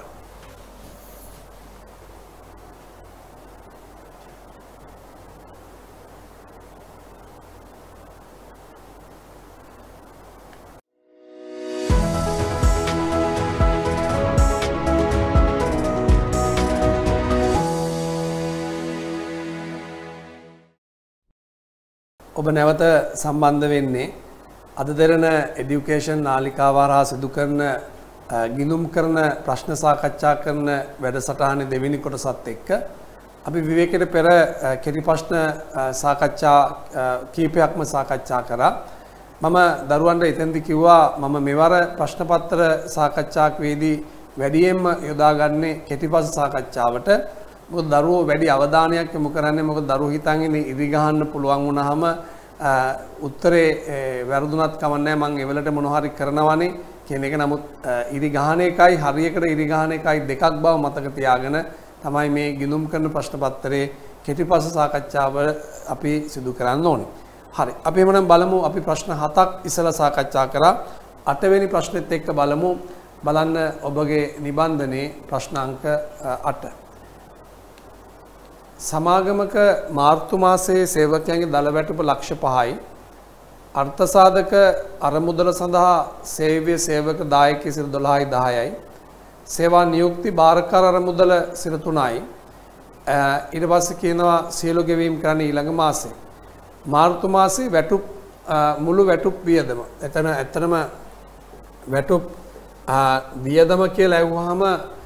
S1: ඔබ නැවත සම්බන්ධ වෙන්නේ අද දෙරණ එඩියුකේෂන් නාලිකාව හරහා සිදු කරන ගිණුම් කරන ප්‍රශ්න සාකච්ඡා කරන වැඩසටහනේ දෙවෙනි කොටසත් එක්ක අපි විවේකයට පෙර කෙටි ප්‍රශ්න සාකච්ඡා කීපයක්ම සාකච්ඡා කරා. මම දරුවන්ට එතෙන්දි කිව්වා මම මෙවර ප්‍රශ්න පත්‍ර සාකච්ඡාවකදී වැඩියෙන්ම යොදාගන්නේ කෙටි ප්‍රශ්න සාකච්ඡාවට. මොකද දරුවෝ වැඩි අවධානයක් යොමු කරන්නේ මොකද දරුවෝ හිතන් ඉන්නේ ඉරි ගහන්න පුළුවන් වුණාම උත්තරේ වැරදුනත් කමන්නේ මම ඒවලට මොන හරි කරනවනේ කියන එක. නමුත් ඉරි ගහන එකයි හරියකට ඉරි ගහන එකයි දෙකක් බව මතක තියාගෙන තමයි මේ ගිණුම් කරන ප්‍රශ්න පත්‍රයේ කෙටි ප්‍රශ්න සාකච්ඡාව අපි සිදු කරන්න ඕනේ. හරි. අපි එහෙනම් බලමු අපි ප්‍රශ්න 7ක් ඉස්සලා සාකච්ඡා කරා. 8 වෙනි ප්‍රශ්නෙත් එක්ක බලමු. බලන්න ඔබගේ නිබන්ධනයේ ප්‍රශ්න අංක 8. සමාගමක මාර්තු මාසයේ සේවකයන්ගේ දල වැටුප ලක්ෂ 5යි. අර්ථ සාධක අරමුදල සඳහා සේව්‍ය සේවක දායකය සිර 12යි 10යි. සේවා නියුක්ති භාරකාර අරමුදල සිර 3යි. ඊට පස්සේ කියනවා සියලු ගෙවීම් කරන්නේ ඊළඟ මාසයේ. මාර්තු මාසයේ වැටුප් මුළු වැටුප් වියදම. එතන ඇත්තටම වැටුප් වියදම කියලා ඇහුවාම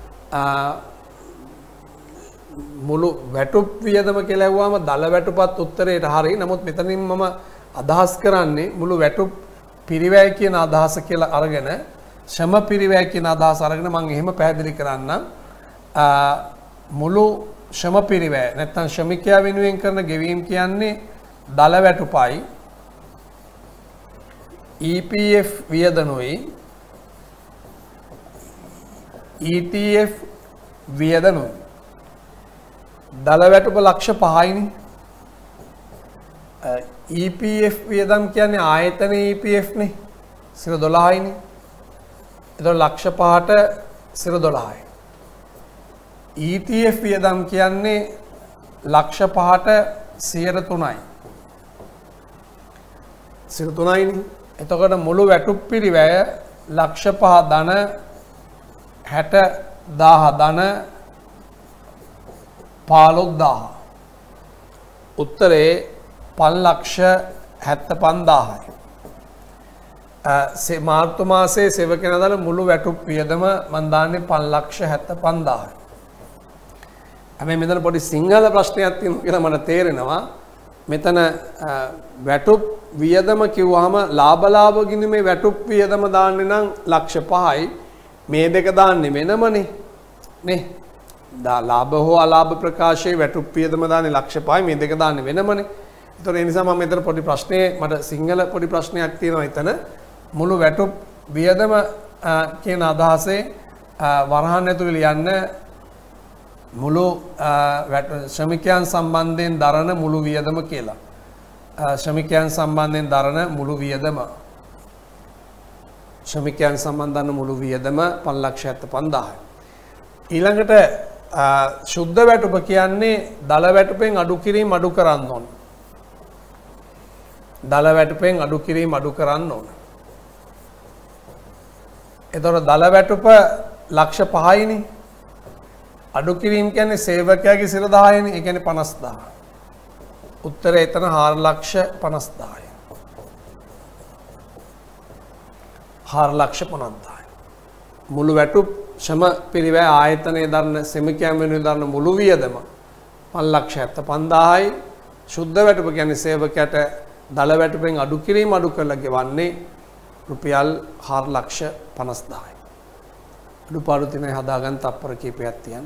S1: මුළු වැටුප් වියදම කියලා ඇහුවාම දල වැටුපත් උත්තරේට හරියි. නමුත් මෙතනින් මම අදහස් කරන්නේ මුළු වැටුප් පිරිවැය කියන අදහස කියලා අරගෙන ශ්‍රම පිරිවැය කියන අදහස අරගෙන මම එහෙම පැහැදිලි කරන්නම්. මුළු ශ්‍රම පිරිවැය නැත්නම් ශ්‍රමිකයා වෙනුවෙන් කරන ගෙවීම් කියන්නේ දල වැටුපයි EPF වියදනුයි ETF වියදනුයි. දල වැටුප ලක්ෂ 5යිනේ. EPF වියදම් කියන්නේ ආයතනයේ EPF නේ. සිර 12යිනේ. ඒතකොට ලක්ෂ 5ට සිර 12යි. ETF වියදම් කියන්නේ ලක්ෂ 5ට 3යි. සිර 3යිනේ. එතකොට මුළු වැටුප් පිරිවැය ලක්ෂ 5 ධන 60000 ධන 15000. උත්තරේ 5,75,000යි. මාර්තු මාසයේ සේවකයන් අතර මුළු වැටුප් වියදම මම දාන්නේ 5,75,000යි. හැබැයි මෙතන පොඩි සිංහල ප්‍රශ්නයක් තියෙනවා කියලා මට තේරෙනවා. මෙතන වැටුප් වියදම කිව්වහම ලාභ ගිණුමේ වැටුප් වියදම දාන්නේ නම් ලක්ෂ 5යි. මේ දෙක දාන්නේ වෙනමනේ. නේ? ලාභ හෝ අලාභ ප්‍රකාශයේ වැටුප් වියදම දාන්නේ ලක්ෂ 5යි. මේ දෙක දාන්නේ වෙනමනේ. ඒතකොට ඒ නිසා මම මෙතන පොඩි ප්‍රශ්නේ මට සිංහල පොඩි ප්‍රශ්නයක් තියෙනවා එතන. මුළු වැටුප් වියදම කියන අදහසේ වරහන් ඇතුළේ ලියන්න මුළු ශ්‍රමිකයන් සම්බන්ධයෙන් දරන මුළු වියදම කියලා. ශ්‍රමිකයන් සම්බන්ධයෙන් දරන මුළු වියදම. ශ්‍රමිකයන් සම්බන්ධන මුළු වියදම 5,75,000යි. ඊළඟට ශුද්ධ වැටුප කියන්නේ දල වැටුපෙන් අඩු කිරීම අඩු කරන්න ඕන. දල වැටුපෙන් අඩු කිරීම අඩු කරන්න ඕන. එතකොට දල වැටුප ලක්ෂ 5යිනේ. අඩු කිරීම කියන්නේ සේවකයාගේ සිර 10යිනේ. ඒ කියන්නේ 50,000. උත්තරය එතන 4,50,000යි. 4,50,000යි. මුළු වැටුප් ශ්‍රම පිරිවැය ආයතනයේ දරන සෙමිකයන් වෙනුවෙන් දරන මුළු වියදම 5,75,000යි. ශුද්ධ වැටුප කියන්නේ සේවකයාට දල වැටුපෙන් අඩු කිරීම අඩු කරලා ගෙවන්නේ රුපියල් 4,50,000යි. අඩුපාඩු තියෙන හදාගන්න තප්පර කීපයක් තියන්න.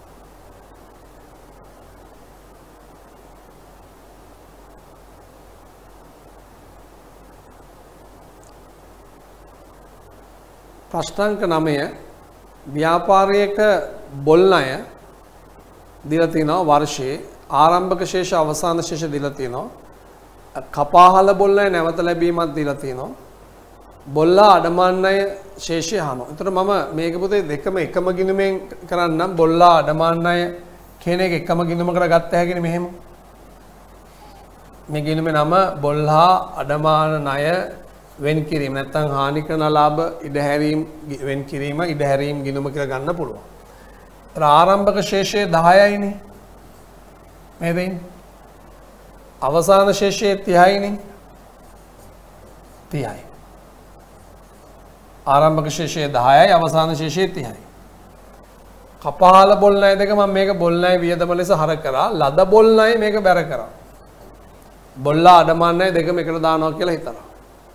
S1: ප්‍රශ්නාංක 9 ව්‍යාපාරයක බොල් ණය දීලා තිනවා වර්ෂයේ ආරම්භක ශේෂ අවසාන ශේෂ දීලා තිනවා. කපාහල බොල් ණය නැවත ලැබීමක් දීලා තිනවා. බොල්ලා අඩමාන ණය ශේෂය අහනවා. ඒතර මම මේක පුතේ දෙකම එකම ගිණුමෙන් කරන්නම්. බොල්ලා අඩමාන ණය කියන එක එකම ගිණුමකට ගත්ත හැකිනේ මෙහෙම. මේ ගිණුමේ නම බොල්ලා අඩමාන ණය වෙන් කිරීම නැත්නම් හානි කරන ලාභ ඉඩහැරීම් වෙන් කිරීම ඉඩහැරීම් ගිණුම කියලා ගන්න පුළුවන්. ඒතර ආරම්භක ශේෂය 10යිනේ. මේ දෙන්නේ. අවසාන ශේෂය 30යිනේ. 30යි. ආරම්භක ශේෂය 10යි අවසාන ශේෂය 30යි. කපාල බොල් ණය දෙක මම මේක බොල් ණය වියදම ලෙස හර කරා. ලද බොල් ණය මේක බැර කරා. බොල්ලා අඩමාන ණය දෙකම එකට දානවා කියලා හිතනවා.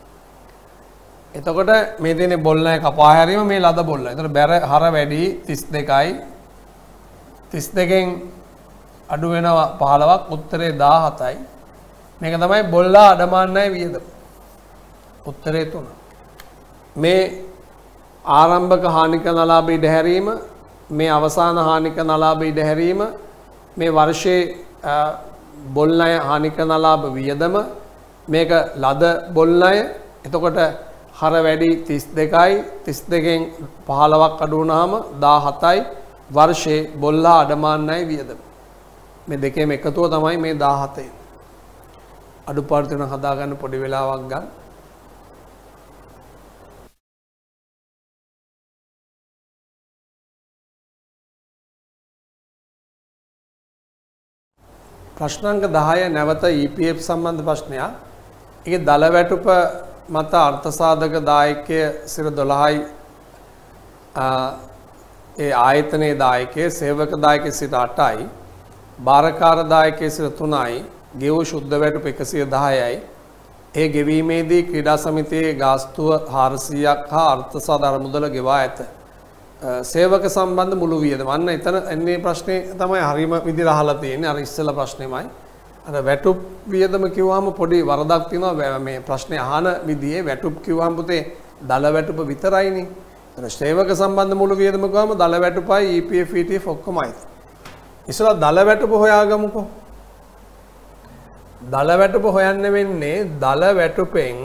S1: එතකොට මේ තියෙන්නේ බොල් ණය කපා හැරීම මේ ලද බොල් ණය. එතකොට බැර හර වැඩි 32යි. 32කින් අඩු වෙනවා 15ක් උත්තරේ 17යි. මේක තමයි බොල්ලා අඩමාන ණය වියදම. උත්තරේ 3. මේ ආරම්භක හානි කරන ලාභ ඉඩහැරීම මේ අවසාන හානි කරන ලාභ ඉඩහැරීම මේ වර්ෂයේ බොල් ණය හානි කරන ලාභ වියදම මේක ලද බොල් ණය. එතකොට හර වැඩි 32යි 32කින් 15ක් අඩු වුණාම 17යි වර්ෂයේ බොල්ලා අඩමාන ණය වියදම. මේ දෙකේම එකතුව තමයි මේ 17. අඩුපාඩු තුන හදාගන්න පොඩි වෙලාවක් ගන්න. ප්‍රශ්නාංක 10 නැවත EPF සම්බන්ධ ප්‍රශ්නයක්. ඒකේ දල වැටුප මත අර්ථ සාධක දායකය සිර 12යි ඒ ආයතනයේ දායකයේ සේවක දායකයේ සිට 8යි භාරකාර දායකයේ සිට 3යි ගෙවූ ශුද්ධ වැටුප 110යි ඒ ගෙවීමේදී ක්‍රීඩා සමිතියේ ගාස්තුව 400ක් හා අර්ථ සාධාරණ මුදල ගෙවා ඇත. සේවක සම්බන්ධ මුළු වියදම. අන්න එතන එන්නේ ප්‍රශ්නේ තමයි හරිම විදිහට අහලා තියෙන්නේ. අර ඉස්සෙල්ලා ප්‍රශ්නේමයි. අර වැටුප් වියදම කිව්වම පොඩි වරදක් තියෙනවා මේ ප්‍රශ්නේ අහන විදිහේ. වැටුප් කිව්වම පුතේ දල වැටුප විතරයිනේ. අර සේවක සම්බන්ධ මුළු වියදම කිව්වම දල වැටුපයි EPF ETF ඔක්කොමයි. ඉස්සෙල්ලා දල වැටුප හොයාගමුකෝ. දල වැටුප හොයන්න වෙන්නේ දල වැටුපෙන්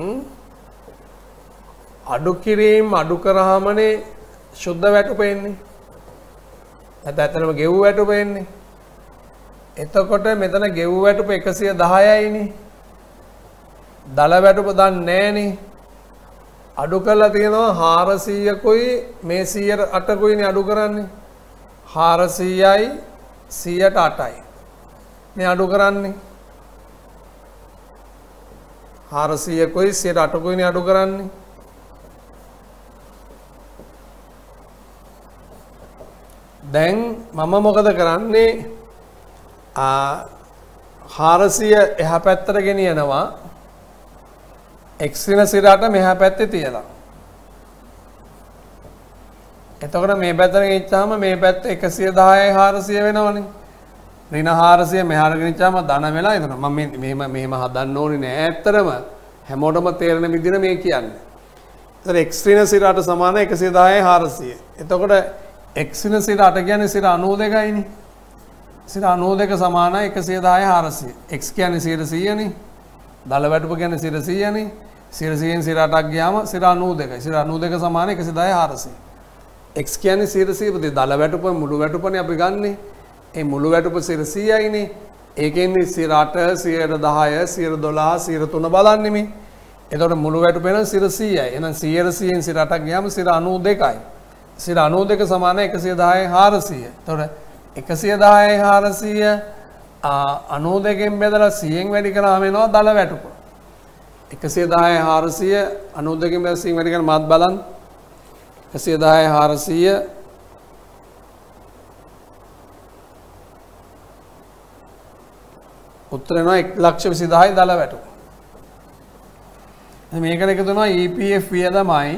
S1: අඩු කිරීම අඩු කරාමනේ ශුද්ධ වැටුප එන්නේ. නැත්නම් ඇත්තටම ගෙව් වැටුප එන්නේ. එතකොට මෙතන ගෙව් වැටුප 110යිනේ. දල වැටුප දන්නේ නැහනේ. අඩු කරලා තියෙනවා 400කුයි මේ 108කුයිනේ අඩු කරන්නේ. 400යි 108යි. මේ අඩු කරන්නේ 400කුයි 108කුයිනේ අඩු කරන්නේ. දැන් මම මොකද කරන්නේ 400 එහා පැත්තට ගෙනියනවා x ඍණ සිරාට මෙහා පැත්තේ තියලා. එතකොට මේ පැත්තට ගෙනිච්චාම මේ පැත්ත 110යි 400 වෙනවනේ. ඍණ 400 මෙහාට ගෙනිච්චාම ධන වෙලා එතන මම මෙහෙම හදන්න ඕනේ නෑ. ඇත්තටම හැමෝටම තේරෙන විදිහට මේ කියන්නේ. එතන x ඍණ සිරාට සමාන 110යි 400. එතකොට x ඍණ සිර 8 කියන්නේ සිර 92යිනේ. 90 සමානයි 110 400. x කියන්නේ 100 නේ. දල වැටුප කියන්නේ 100 නේ. 100න් 8ක් ගියාම 92යි. 92 සමාන 110 400. x කියන්නේ 100 ප්‍රති දල වැටුප මුළු වැටුපනේ අපි ගන්නෙ. ඒ මුළු වැටුප 100යිනේ. ඒකෙන්නේ 8 10 12 3 බලන්නේ මේ. එතකොට මුළු වැටුප වෙන 100යි. එහෙනම් 100න් 8ක් ගියාම 92යි. 92 සමාන 110 400. එතකොට 110 400 92න් බෙදලා 100න් වැඩි කරාම එනවා දල වැටුප. 110 400 92න් බෙදලා 100න් වැඩි කරන මාත් බලන්න. 110 400 උත්තර එනවා 1,20,000යි දල වැටුප. මේකට එකතු වෙනවා EPF වියදමයි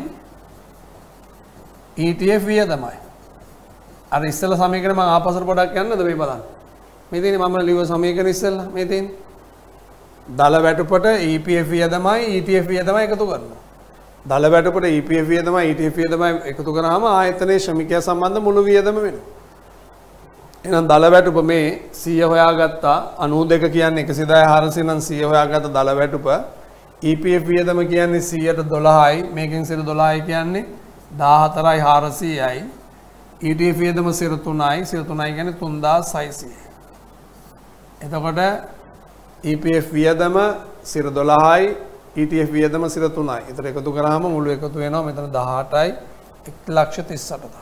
S1: ETF වියදමයි. අර ඉස්සෙල්ලා සමීකරණ මම ආපස්සට පොඩක් යන්නද මේ බලන්න. මේ තියෙන්නේ මම ලියුව සමීකරණ ඉස්සෙල්ලා මේ තියෙන්නේ. දල වැටුපට EPF වියදමයි ETF වියදමයි එකතු කරනවා. දල වැටුපට EPF වියදමයි ETF වියදමයි එකතු කරාම ආයතනයේ ශ්‍රමිකයා සම්බන්ධ මුළු වියදම වෙනවා. එහෙනම් දල වැටුප මේ 100 හොයාගත්තා 92 කියන්නේ 110 400 නම් 100 හොයාගත්ත දල වැටුප EPF වියදම කියන්නේ 100ට 12යි මේකෙන් 12යි කියන්නේ 14යි 400යි ETF වියදම 3යි 3යි කියන්නේ 3600යි. එතකොට EPF වියදම 12යි ETF වියදම 3යි. ඒතර එකතු කරාම මුළු එකතු වෙනවා මෙතන 18යි 1,38,000.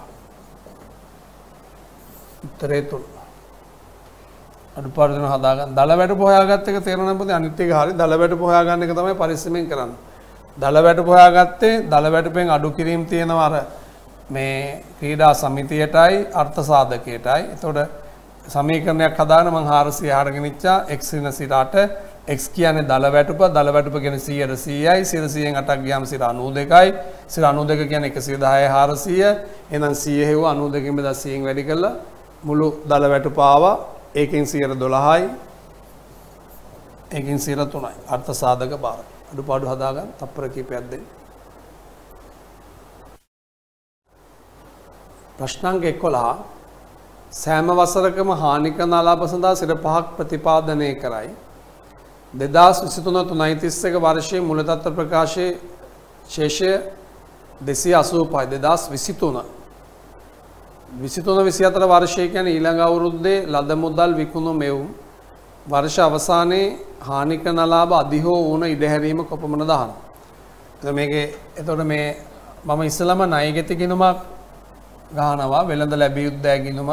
S1: උත්තරේ 3. අඩුපාඩු දෙන හදාගන්න. දල වැටුප හොයාගත්ත එක තේරෙනවා නේද? අනිත් එක හරි. දල වැටුප හොයාගන්න එක තමයි පරිස්සමෙන් කරන්නේ. දල වැටුප හොයාගත්තේ දල වැටුපෙන් අඩු කිරීම තියෙනවා අර මේ ක්‍රීඩා සමිතියටයි අර්ථ සාධකයටයි. එතකොට සමීකරණයක් හදාගෙන මම 400 අරගෙන ඉච්චා x ඍණ 8 x කියන්නේ දල වැටුප කියන්නේ 100ට 100යි 100න් 8ක් ගියාම 92යි 92 කියන්නේ 110 400 එහෙනම් 100 හෙව්ව 92කින් බෙදලා 100න් වැඩි කළා මුළු දල වැටුප ආවා ඒකෙන් 12යි ඒකෙන් 3යි අර්ථ සාධක බාර අඩුපාඩු හදාගන්න තප්පර කීපයක් දෙන්න. ප්‍රශ්නාංක 11 සෑම වසරකම හානි කරන අලාභ සඳහා සිර 5ක් ප්‍රතිපාදනය කරයි. 2023-31 වර්ෂයේ මුල තත්ත්ව ප්‍රකාශයේ ශේෂය 285 2023 23-24 වර්ෂය කියන්නේ ඊළඟ අවුරුද්දේ ලද මුදල් විකුණු මෙවුම් වර්ෂ අවසානයේ හානි කරන ලාභ අධි හෝ වුණ ඉඩහැරීම කොපමණ දහන. එතකොට මේකේ එතකොට මේ මම ඉස්සලම ණයගෙති ගිණුමක් ගහනවා වෙළඳ ලැබිය යුතු දෑ ගිණුම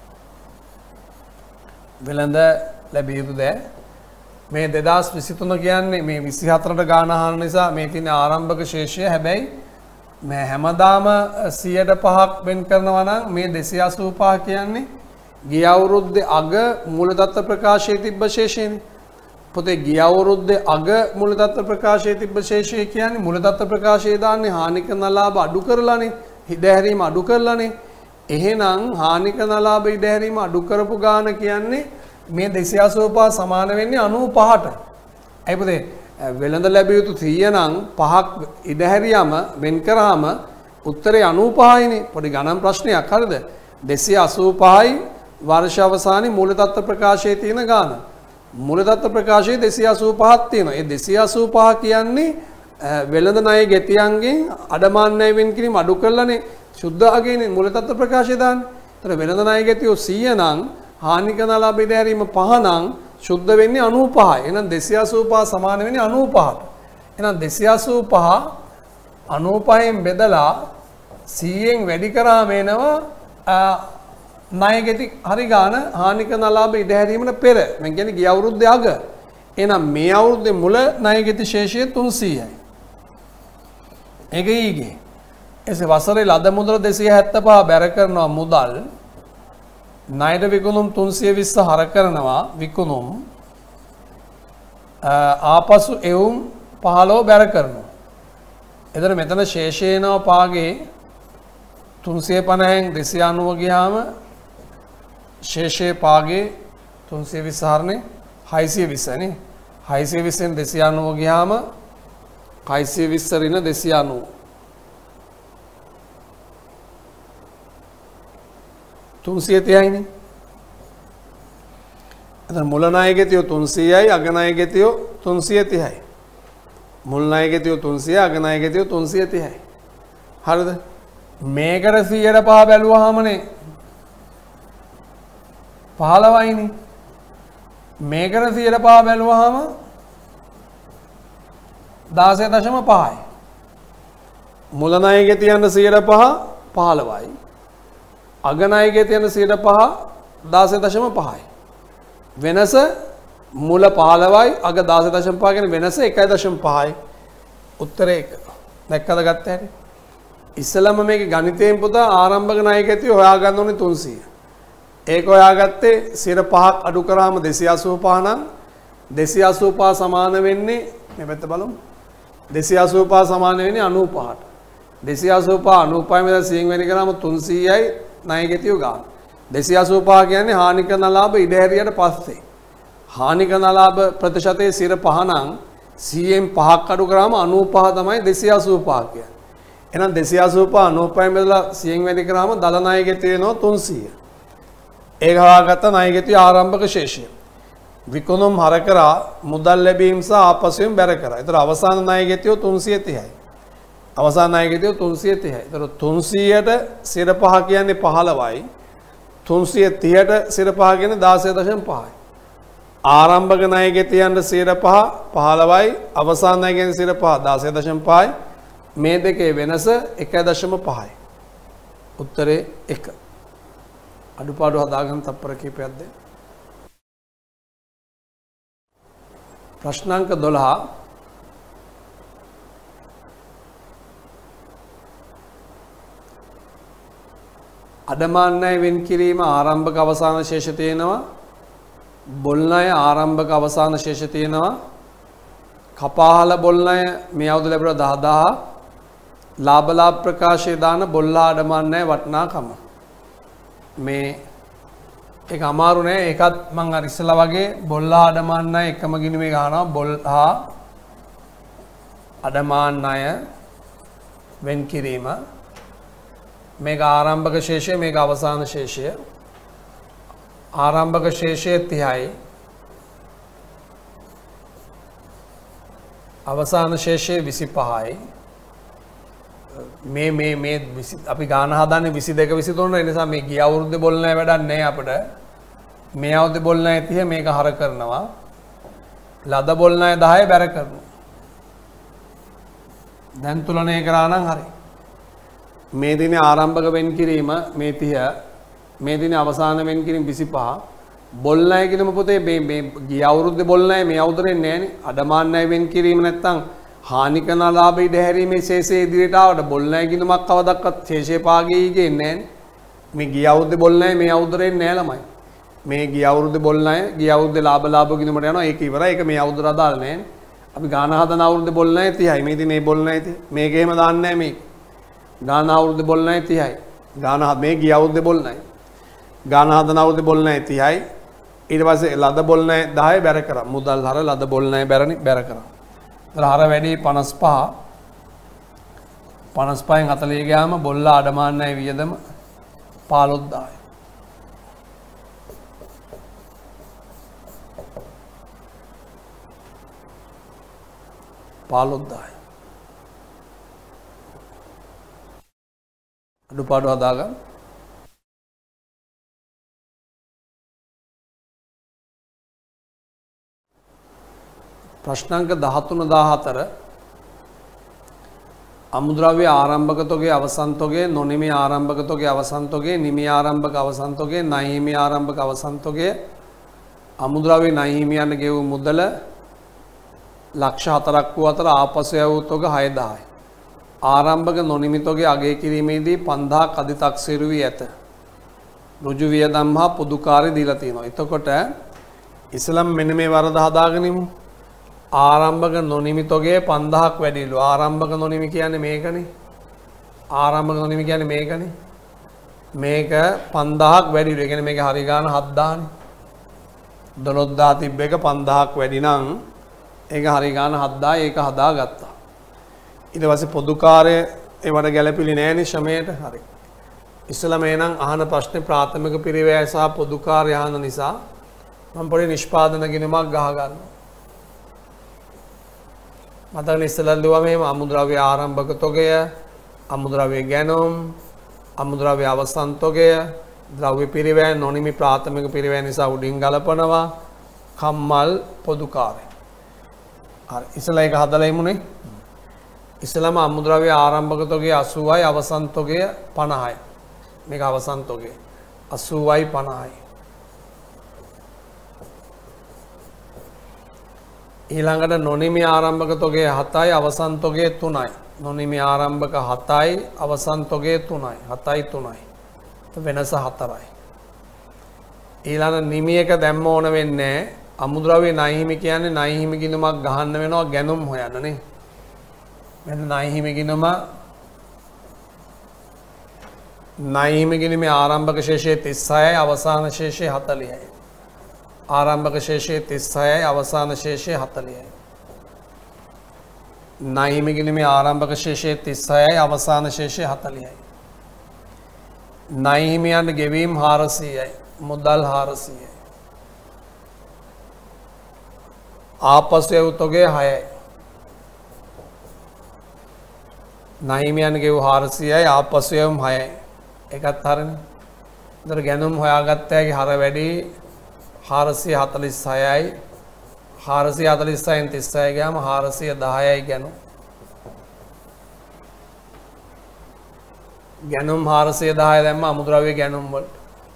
S1: වෙළඳ ලැබිය යුතු දෑ මේ 2023 කියන්නේ මේ 24ට ගාන අහන නිසා මේ තියෙන ආරම්භක ශේෂය හැබැයි මේ හැමදාම 100%ක් වෙන් කරනවා නම් මේ 285 කියන්නේ ගිය අවුරුද්දේ අග මූල තත්ත්ව ප්‍රකාශයේ තිබ්බ ශේෂයනේ. පොතේ ගිය අවුරුද්දේ අග මූල තත්ත්ව ප්‍රකාශයේ තිබ්බ ශේෂය කියන්නේ මූල තත්ත්ව ප්‍රකාශයේ දාන්නේ හානි කරන ලාභ අඩු කරලානේ. ඉඩහැරීම අඩු කරලානේ. එහෙනම් හානි කරන ලාභ ඉඩහැරීම අඩු කරපු ගාන කියන්නේ මේ 285 සමාන වෙන්නේ 95ට. ඒ පොතේ වෙළඳ ලැබිය යුතු 100 නම් 5ක් ඉඩහැරියම වෙන් කරාම උත්තරේ 95යිනේ. පොඩි ගණන් ප්‍රශ්නයක් හරිද? 285යි වර්ෂ අවසානයේ මූල තත්ත්ව ප්‍රකාශයේ තියෙන ගාන. මූල තත්ත්ව ප්‍රකාශයේ 285ක් තියෙනවා. ඒ 285 කියන්නේ වෙළඳ ණය ගෙතියන්ගෙන් අඩමාන ණය වෙන් කිරීම අඩු කරලානේ සුද්ධ අගේනේ මූල තත්ත්ව ප්‍රකාශය දාන්නේ. ඒතර වෙළඳ ණය ගෙතියෝ 100 නම් හානි කරන ලාභ ඉඩහැරීම 5 නම් සුද්ධ වෙන්නේ 95යි. එහෙනම් 285 සමාන වෙන්නේ 95ට. එහෙනම් 285 95න් බෙදලා 100න් වැඩි කරාම එනවා ණය ගෙති හරි ගාන හානි කරන ලාභ ඉඩහැරීමට පෙර. මම කියන්නේ ගිය අවුරුද්දේ අග. එහෙනම් මේ අවුරුද්දේ මුල ණය ගෙති ශේෂය 300යි. ඒක ඊගේ. එසේ වසරේ ලද මුදල 275 බැර කරනවා මුදල් ණයට විකුණුම් 320 හර කරනවා විකුණුම් ආපසු එවුම් 15 බැර කරනවා. එතන මෙතන ශේෂේනව පාගේ 350න් 290 ගියාම ශේෂයේ පාගේ 320 හරනේ 620 නේ 620න් 290 ගියාම 620 ඍණ 290 330යිනේ එතන මුල ණයගෙතියෝ 300යි අග ණයගෙතියෝ 330යි. මුල් ණයගෙතියෝ 300 අග ණයගෙතියෝ 330යි. හරිද? මේකට 100ට 5 බැලුවාමනේ 15යිනේ. මේකට 100ට 5 බැලුවාම 16.5යි. මුල ණයගෙතියන්ට 100ට 5 15යි. අග ණයගෙතියන්ට 100ට 5 16.5යි. වෙනස මුල 15යි අග 16.5 කියන වෙනස 1.5යි. උත්තරේ 1. දැක්කද ගත්ත හැටි? ඉස්සලම මේක ගණිතයෙන් පුතා ආරම්භක ණයගෙතිය හොයාගන්න ඕනේ 300. ඒක හොයාගත්තේ 5ක් අඩු කරාම 285 නම් 285 සමාන වෙන්නේ මේ පැත්ත බලමු. 285 සමාන වෙන්නේ 95ට. 285 95 මෙතන 100න් වෙනි කරාම 300යි ණයගෙතිය ගන්න. 285 කියන්නේ හානි කරන ලාභ ඉඩ හැරියට පස්සේ. හානි කරන ලාභ ප්‍රතිශතයේ 5 නම් 100න් 5ක් අඩු කරාම 95 තමයි 285 කියන්නේ. එහෙනම් 285 95 මෙතන 100න් වැඩි කරාම දල ණයගෙතිය වෙනවා 300. ඒක හොයාගත්ත ණයගෙතිය ආරම්භක ශේෂය. විකුණුම් හර කරා මුදල් ලැබීම සහ ආපසුවෙන් බැර කරා. ඒතර අවසාන ණයගෙතිය 330යි. අවසාන ණයගෙතිය 330යි. ඒතර 300ට 5 කියන්නේ 15යි. 330ට 5 කියන්නේ 16.5යි. ආරම්භක ණයගෙතියන්ට 5 15යි. අවසාන ණයගෙතියන්ට 5 16.5යි. මේ දෙකේ වෙනස 1.5යි. උත්තරේ 1. අඩුපාඩු හදාගන්න තප්පර කීපයක් දෙන්න. ප්‍රශ්නාංක 12 අඩමාන ණය වෙන් කිරීම ආරම්භක අවසාන ශේෂ තියෙනවා. බොල් ණය ආරම්භක අවසාන ශේෂ තියෙනවා. කපාහල බොල් ණය මේ අවුරුදු ලැබුණා 10000. ලාභ ප්‍රකාශය දාන බොල්ලා අඩමාන ණය වටිනාකම. මේ ඒක අමාරු නෑ. ඒකත් මං අර ඉස්සලා වගේ බොල්ලා අඩමාන ණය එකම ගිණුමේ ගන්නවා. බොල්ලා අඩමාන ණය වෙන් කිරීම. මේක ආරම්භක ශේෂය, මේක අවසාන ශේෂය. ආරම්භක ශේෂය 30යි. අවසාන ශේෂය 25යි. මේ අපි ගාන හදන්නේ 22 23 ඒ නිසා මේ ගිය අවුරුද්දේ බොල් ණය වැඩක් නැහැ අපිට. මේ අවුරුද්දේ බොල් ණය 30 මේක හර කරනවා. ලද බොල් ණය 10 බැර කරනවා. දැන් තුලනය කරා නම් හරි. මේ දිනේ ආරම්භක වෙන් කිරීම මේ 30, මේ දිනේ අවසාන වෙන් කිරීම 25. බොල් ණය කියනම පොතේ මේ ගිය අවුරුද්දේ බොල් ණය මේ අවුරුද්දේ නැහැ නේ. අඩමාන ණය වෙන් කිරීම නැත්තම් හානි කරන ලාභ ඉඩ හැරීමේ ශේෂයේ ඉදිරියට ආවට බොල් ණය ගිණුමක් කවදක්වත් ශේෂේ පාගී කියන්නේ නැහැ. මේ ගිය අවුරුද්දේ බොල් ණය මේ අවුරුද්දේ නැහැ ළමයි. මේ ගිය අවුරුද්දේ බොල් ණය ගිය අවුරුද්දේ ලාභ ගිණුමට යනවා. ඒක ඉවරයි. ඒක මේ අවුරුද්දට අදාළ නැහැ. අපි ගාන හදන අවුරුද්දේ බොල් ණය 30යි. මේ දිනේ බොල් ණය 30. මේක එහෙම දාන්නේ නැහැ මේක. ගාන අවුරුද්දේ බොල් ණය 30යි. ගාන මේ ගිය අවුරුද්දේ බොල් ණය. ගාන හදන අවුරුද්දේ බොල් ණය 30යි. ඊට පස්සේ ලද බොල් ණය 10 බැර කරා. මුදල් හර ලද බොල් ණය බැර කරා. හර වැඩි 55. 55න් 40 ගියාම බොල්ලා අඩමාන ණය වියදම 15000යි. අඩුපාඩු හදාගන්න. ප්‍රශ්නාංක 13 14 අමුද්‍රව්‍ය ආරම්භක තොගේ අවසන් තොගේ නොනිමි ආරම්භක තොගේ අවසන් තොගේ නිමි ආරම්භක අවසන් තොගේ නයිමි ආරම්භක අවසන් තොගේ අමුද්‍රව්‍ය නයිමියන් ගෙවූ මුදල ලක්ෂ 4ක් වූ අතර ආපසු යවූ තොග 6000යි. ආරම්භක නොනිමි තොගේ අගය කිරීමේදී 5000ක් අධිතක්සේරු වී ඇත. ඍජු වියදම් හා පොදුකාරය දීලා තියෙනවා. එතකොට ඉස්ලාම් මෙන්න මේ වරද හදාගනිමු. ආරම්භක නොනිමි තොගේ 5000ක් වැඩිලු. ආරම්භක නොනිමි කියන්නේ මේකනේ. ආරම්භක නොනිමි කියන්නේ මේකනේ. මේක 5000ක් වැඩිලු. ඒ කියන්නේ මේක හරි ගාන 7000නේ. 12000 තිබ්බ එක 5000ක් වැඩි නම් ඒක හරි ගාන 7000 ඒක හදාගත්තා. ඊට පස්සේ පොදුකාරය ඒවට ගැළපෙලි නෑනේ ශ්‍රමයට. හරි. ඉස්සලා මේනම් අහන ප්‍රශ්නේ ප්‍රාථමික පිරිවැය සහ පොදුකාරය අහන නිසා මම පොඩි නිෂ්පාදන ගිණුමක් ගහ ගන්නවා. මතකනේ ඉස්සෙල්ලා ලිව්වා මෙහෙම අමුද්‍රව්‍ය ආරම්භක තොගය, අමුද්‍රව්‍ය ගැනුම්, අමුද්‍රව්‍ය අවසන් තොගය, ද්‍රව්‍ය පිරිවැය, නොනිමි ප්‍රාථමික පිරිවැය නිසා උඩින් ගලපනවා, කම්මල් පොදුකාරය. හරි ඉස්සෙල්ලා ඒක හදලා ඉමුනේ. ඉස්සෙල්ලාම අමුද්‍රව්‍ය ආරම්භක තොගය 80යි අවසන් තොගය 50යි. මේක අවසන් තොගය 80යි 50යි. ඊළඟට නොනිමි ආරම්භක තොගය 7යි අවසන් තොගය 3යි. නොනිමි ආරම්භක 7යි අවසන් තොගය 3යි. 7යි 3යි. වෙනස 4යි. ඊළඟ නිමි එක දැම්ම ඕන වෙන්නේ අමුද්‍රව්‍ය නයිහිමි කියන්නේ නයිහිමි ගිණුමක් ගහන්න වෙනවා ගැනුම් හොයන්න නේ. මෙන්න නයිහිමි ගිණුම නයිහිමි ගිණුමේ ආරම්භක ශේෂය 36යි අවසාන ශේෂය 40යි. ආරම්භක ශේෂය 36යි අවසාන ශේෂය 40යි. නයිහිමි ගිණුමේ ආරම්භක ශේෂය 36යි අවසාන ශේෂය 40යි. නයිහිමියන්ට ගෙවීම් 400යි මුදල් 400යි. ආපසු එව් තොගය 6යි. නයිහිමියන්ට ගෙව් 400යි ආපසු එව් 6යි. ඒකත් හරිනේ. ඒතර ගැනුම් හොයාගත්තාගේ හර වැඩි 446යි 446න් 36 ගාම 410යි ගැනුම්. ගැනුම් 410 දැම්ම අමුද්‍රව්‍ය ගැනුම් වලට.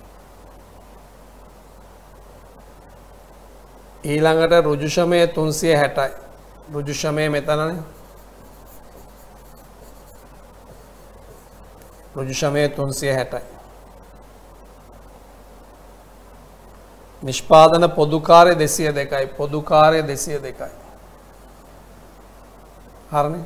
S1: ඊළඟට ඍජු ශ්‍රමය 360යි. ඍජු ශ්‍රමය මෙතනනේ. ඍජු ශ්‍රමය 360යි. නිෂ්පාදන පොදු කාර්ය 202යි. පොදු කාර්ය 202යි. හරිනේ.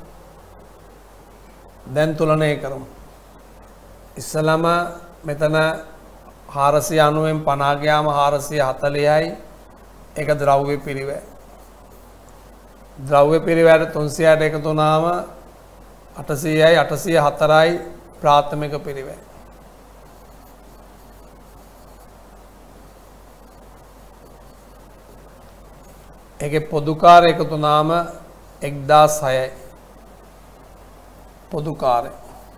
S1: දැන් තුලනය කරමු. ඉස්සලම මෙතන 490න් 50 ගියාම 440යි. ඒක ද්‍රව්‍ය පිරිවැය. ද්‍රව්‍ය පිරිවැයට 360 එකතු වුණාම 800යි 804යි ප්‍රාථමික පිරිවැය. ඒකේ පොදු කාර්ය එකතු වුණාම 1006යි. පොදු කාර්ය.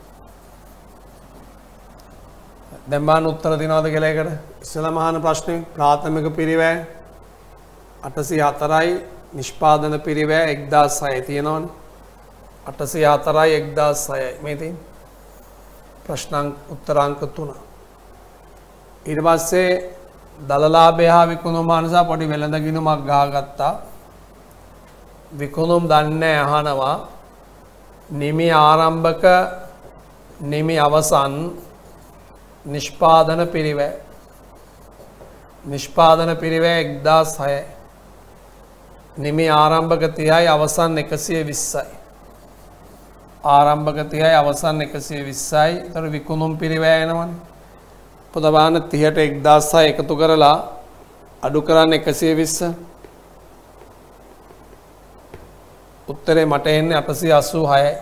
S1: දැන් බලන්න උත්තර දිනවද කියලා එකට. ඉස්සෙල්ලාම අහන ප්‍රශ්නේ ප්‍රාථමික පිරිවැය 804යි නිෂ්පාදන පිරිවැය 1006යි තියෙනවනේ. 804යි 1006යි මේ තියෙන්නේ. ප්‍රශ්නාංක උත්තරාංක 3. ඊට පස්සේ දලලාභය හා විකුණුම අනුසා පොඩි වෙළඳ ගිණුමක් ගහගත්තා. විකුණුම් දන්නේ අහනවා නිමි ආරම්භක නිමි අවසන් නිෂ්පාදන පිරිවැය. නිෂ්පාදන පිරිවැය 1006යි. නිමි ආරම්භක 30යි අවසන් 120යි. ආරම්භක 30යි අවසන් 120යි. ඒතර විකුණුම් පිරිවැය එනවනේ. පොත බලන්න 30ට 1006 එකතු කරලා අඩු කරන්න 120. උත්තරේ මට එන්නේ 886යි.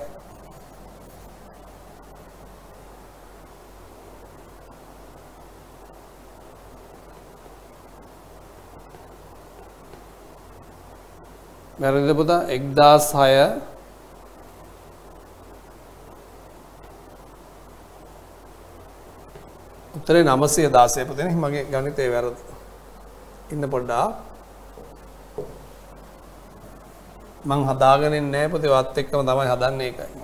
S1: වැරදිද පුතා 1006 උත්තරේ 916 පුතේ මගේ ගණිතේ වැරදි. ඉන්න පොඩ්ඩක් මං හදාගෙන ඉන්නේ නැහැ පුතේ වත් එක්කම තමයි හදන්නේ ඒකයි.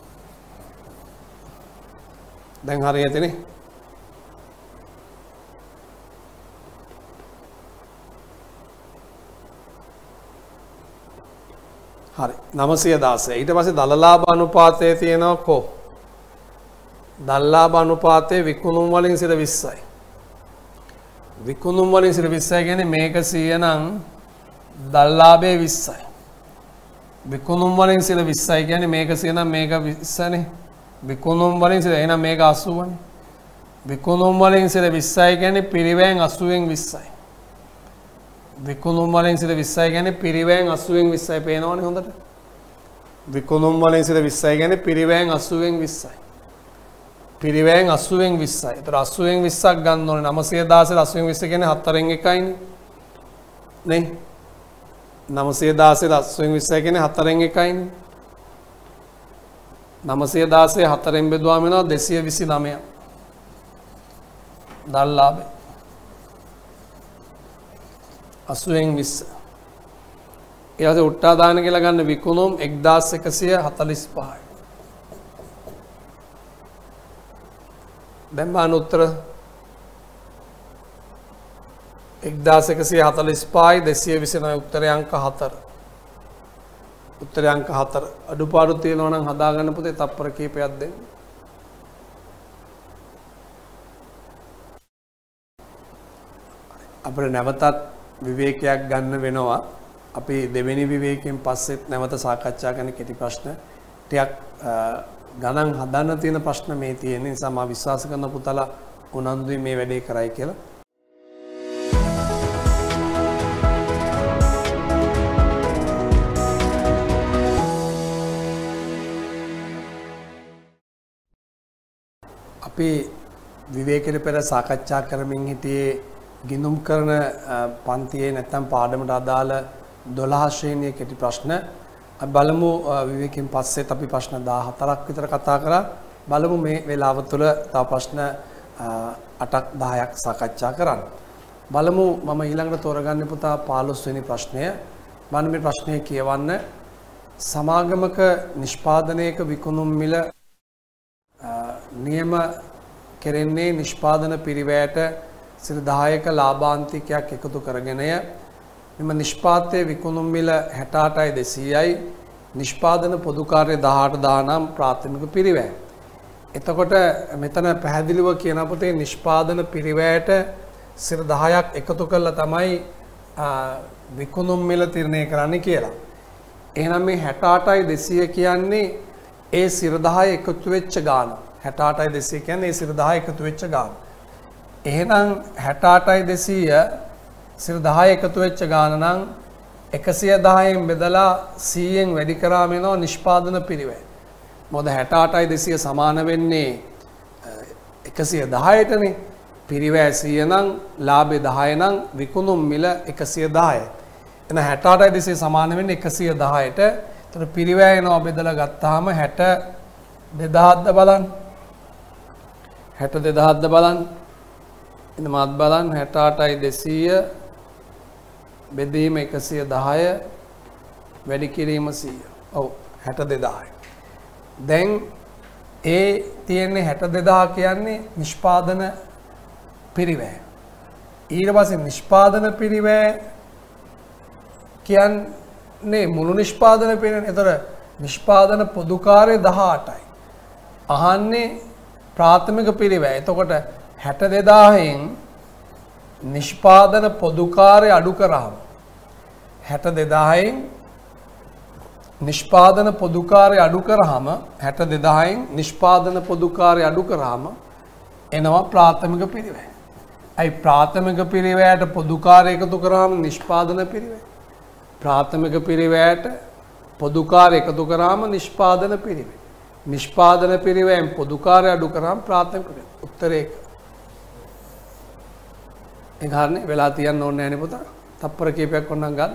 S1: දැන් හරියටනේ. හරි 916. ඊට පස්සේ දලලාභ අනුපාතය තියෙනවා කො? දල්ලාභ අනුපාතය විකුණුම් වලින් 20යි. විකුණුම් වලින් 20යි කියන්නේ මේක 100 නම් දල්ලාභය 20යි. විකුණුම් වලින් 20යි කියන්නේ මේක 100 නම් මේක 20නේ. විකුණුම් වලින් 100 එහෙනම් මේක 80නේ. විකුණුම් වලින් 20යි කියන්නේ පිරිවැයෙන් 80න් 20යි. විකුණුම් වලින් 20යි කියන්නේ පිරිවැයෙන් 80න් 20යි පේනවනේ හොඳට. විකුණුම් වලින් 20යි කියන්නේ පිරිවැයෙන් 80න් 20යි. පිරිවැයෙන් 80න් 20යි. ඒතර 80න් 20ක් ගන්න ඕනේ. 916 80න් 20 කියන්නේ 4න් 1යිනේ. නේ 916 අස්වෙන් 20 කියන්නේ 4න් 1යිනේ 916 4න් බෙදුවාම වෙනවා 229 දල්ලාභය 80න් 20 ඊට උට්ටාදාන කියලා ගන්න විකුණුම් 1145යි දැන් බලන්න උත්තර 1145යි 229 උත්තරය අංක 4 උත්තරය අංක 4 අඩුපාඩු තියෙනවා නම් හදාගන්න පුතේ තප්පර කීපයක් දෙන්න අපිට නැවතත් විවේකයක් ගන්න වෙනවා අපි දෙවෙනි විවේකයෙන් පස්සෙත් නැවත සාකච්ඡා කරන කෙටි ප්‍රශ්න ටිකක් ගණන් හදන්න තියෙන ප්‍රශ්න මේ තියෙන නිසා මම විශ්වාස කරන පුතලා උනන්දුයි මේ වැඩේ කරයි කියලා අපි විවේකයට පෙර සාකච්ඡා කරමින් හිටියේ ගිණුම් කරන පන්තියේ නැත්නම් පාඩමට අදාළ 12 ශ්‍රේණියේ කෙටි ප්‍රශ්න අපි බලමු විවේකයෙන් පස්සෙත් අපි ප්‍රශ්න 14ක් විතර කතා කරා බලමු මේ වෙලාව තුළ තව ප්‍රශ්න 8ක් 10ක් සාකච්ඡා කරන්න බලමු මම ඊළඟට තෝරගන්නේ පුතා 15 වෙනි ප්‍රශ්නය බලන්න මේ ප්‍රශ්නය කියවන්න සමාගමක නිෂ්පාදනයක විකුණුම් මිල නියම කෙරෙන්නේ නිෂ්පාදන පිරිවැයට 10ක ලාභාන්තිකයක් එකතු කරගෙනය මෙම නිෂ්පාදනයේ විකුණුම් මිල 68200යි නිෂ්පාදන පොදු කාර්ය 18000 නම් ප්‍රාථමික පිරිවැය. එතකොට මෙතන පැහැදිලිව කියන අපතේ නිෂ්පාදන පිරිවැයට 10ක් එකතු කරලා තමයි විකුණුම් මිල තීරණය කරන්නේ කියලා. එහෙනම් මේ 68200 කියන්නේ ඒ 10 එකතු වෙච්ච ගාන 68200 කියන්නේ ඒ 10 එකතු වෙච්ච ගාන. එහෙනම් 68200 10 එකතු වෙච්ච ගාන නම් 110න් බෙදලා 100න් වැඩි කරාම එනවා නිෂ්පාදන පිරිවැය. මොකද 68200 සමාන වෙන්නේ 110ටනේ. පිරිවැය 100 නම් ලාභය 10 නම් විකුණුම් මිල 110යි. එහෙනම් 68200 සමාන වෙන්නේ 110ට. එතන පිරිවැය එනවා බෙදලා ගත්තාම 62000ද බලන්න. 62000ද බලන්න. ඉතින් මාත් බලන්න 68200 බෙදීම 110 වැඩි කිරීම 100. ඔව් 62000යි. දැන් ඒ තියෙන්නේ 62000 කියන්නේ නිෂ්පාදන පිරිවැය. ඊට පස්සේ නිෂ්පාදන පිරිවැය කියන්නේ මුළු නිෂ්පාදන පිරිවැය. ඒතර නිෂ්පාදන පොදු කාර්ය 18යි. අහන්නේ ප්‍රාථමික පිරිවැය. එතකොට 62000න් නිෂ්පාදන පොදු කාර්ය අඩු කරාම 62000න් නිෂ්පාදන පොදු කාර්ය අඩු කරාම 62000න් නිෂ්පාදන පොදු කාර්ය අඩු කරාම එනවා ප්‍රාථමික පිරිවැය. අයි ප්‍රාථමික පිරිවැයට පොදු කාර්ය එකතු කරාම නිෂ්පාදන පිරිවැය. ප්‍රාථමික පිරිවැයට පොදු කාර්ය එකතු කරාම නිෂ්පාදන පිරිවැය. නිෂ්පාදන පිරිවැයෙන් පොදු කාර්ය අඩු කරාම ප්‍රාථමික පිරිවැය. උත්තරේ ඒක හරිනේ වෙලා තියන්න ඕනේ නැහැ නේ පුතා. තප්පර කීපයක් ඕනනම් ගන්න.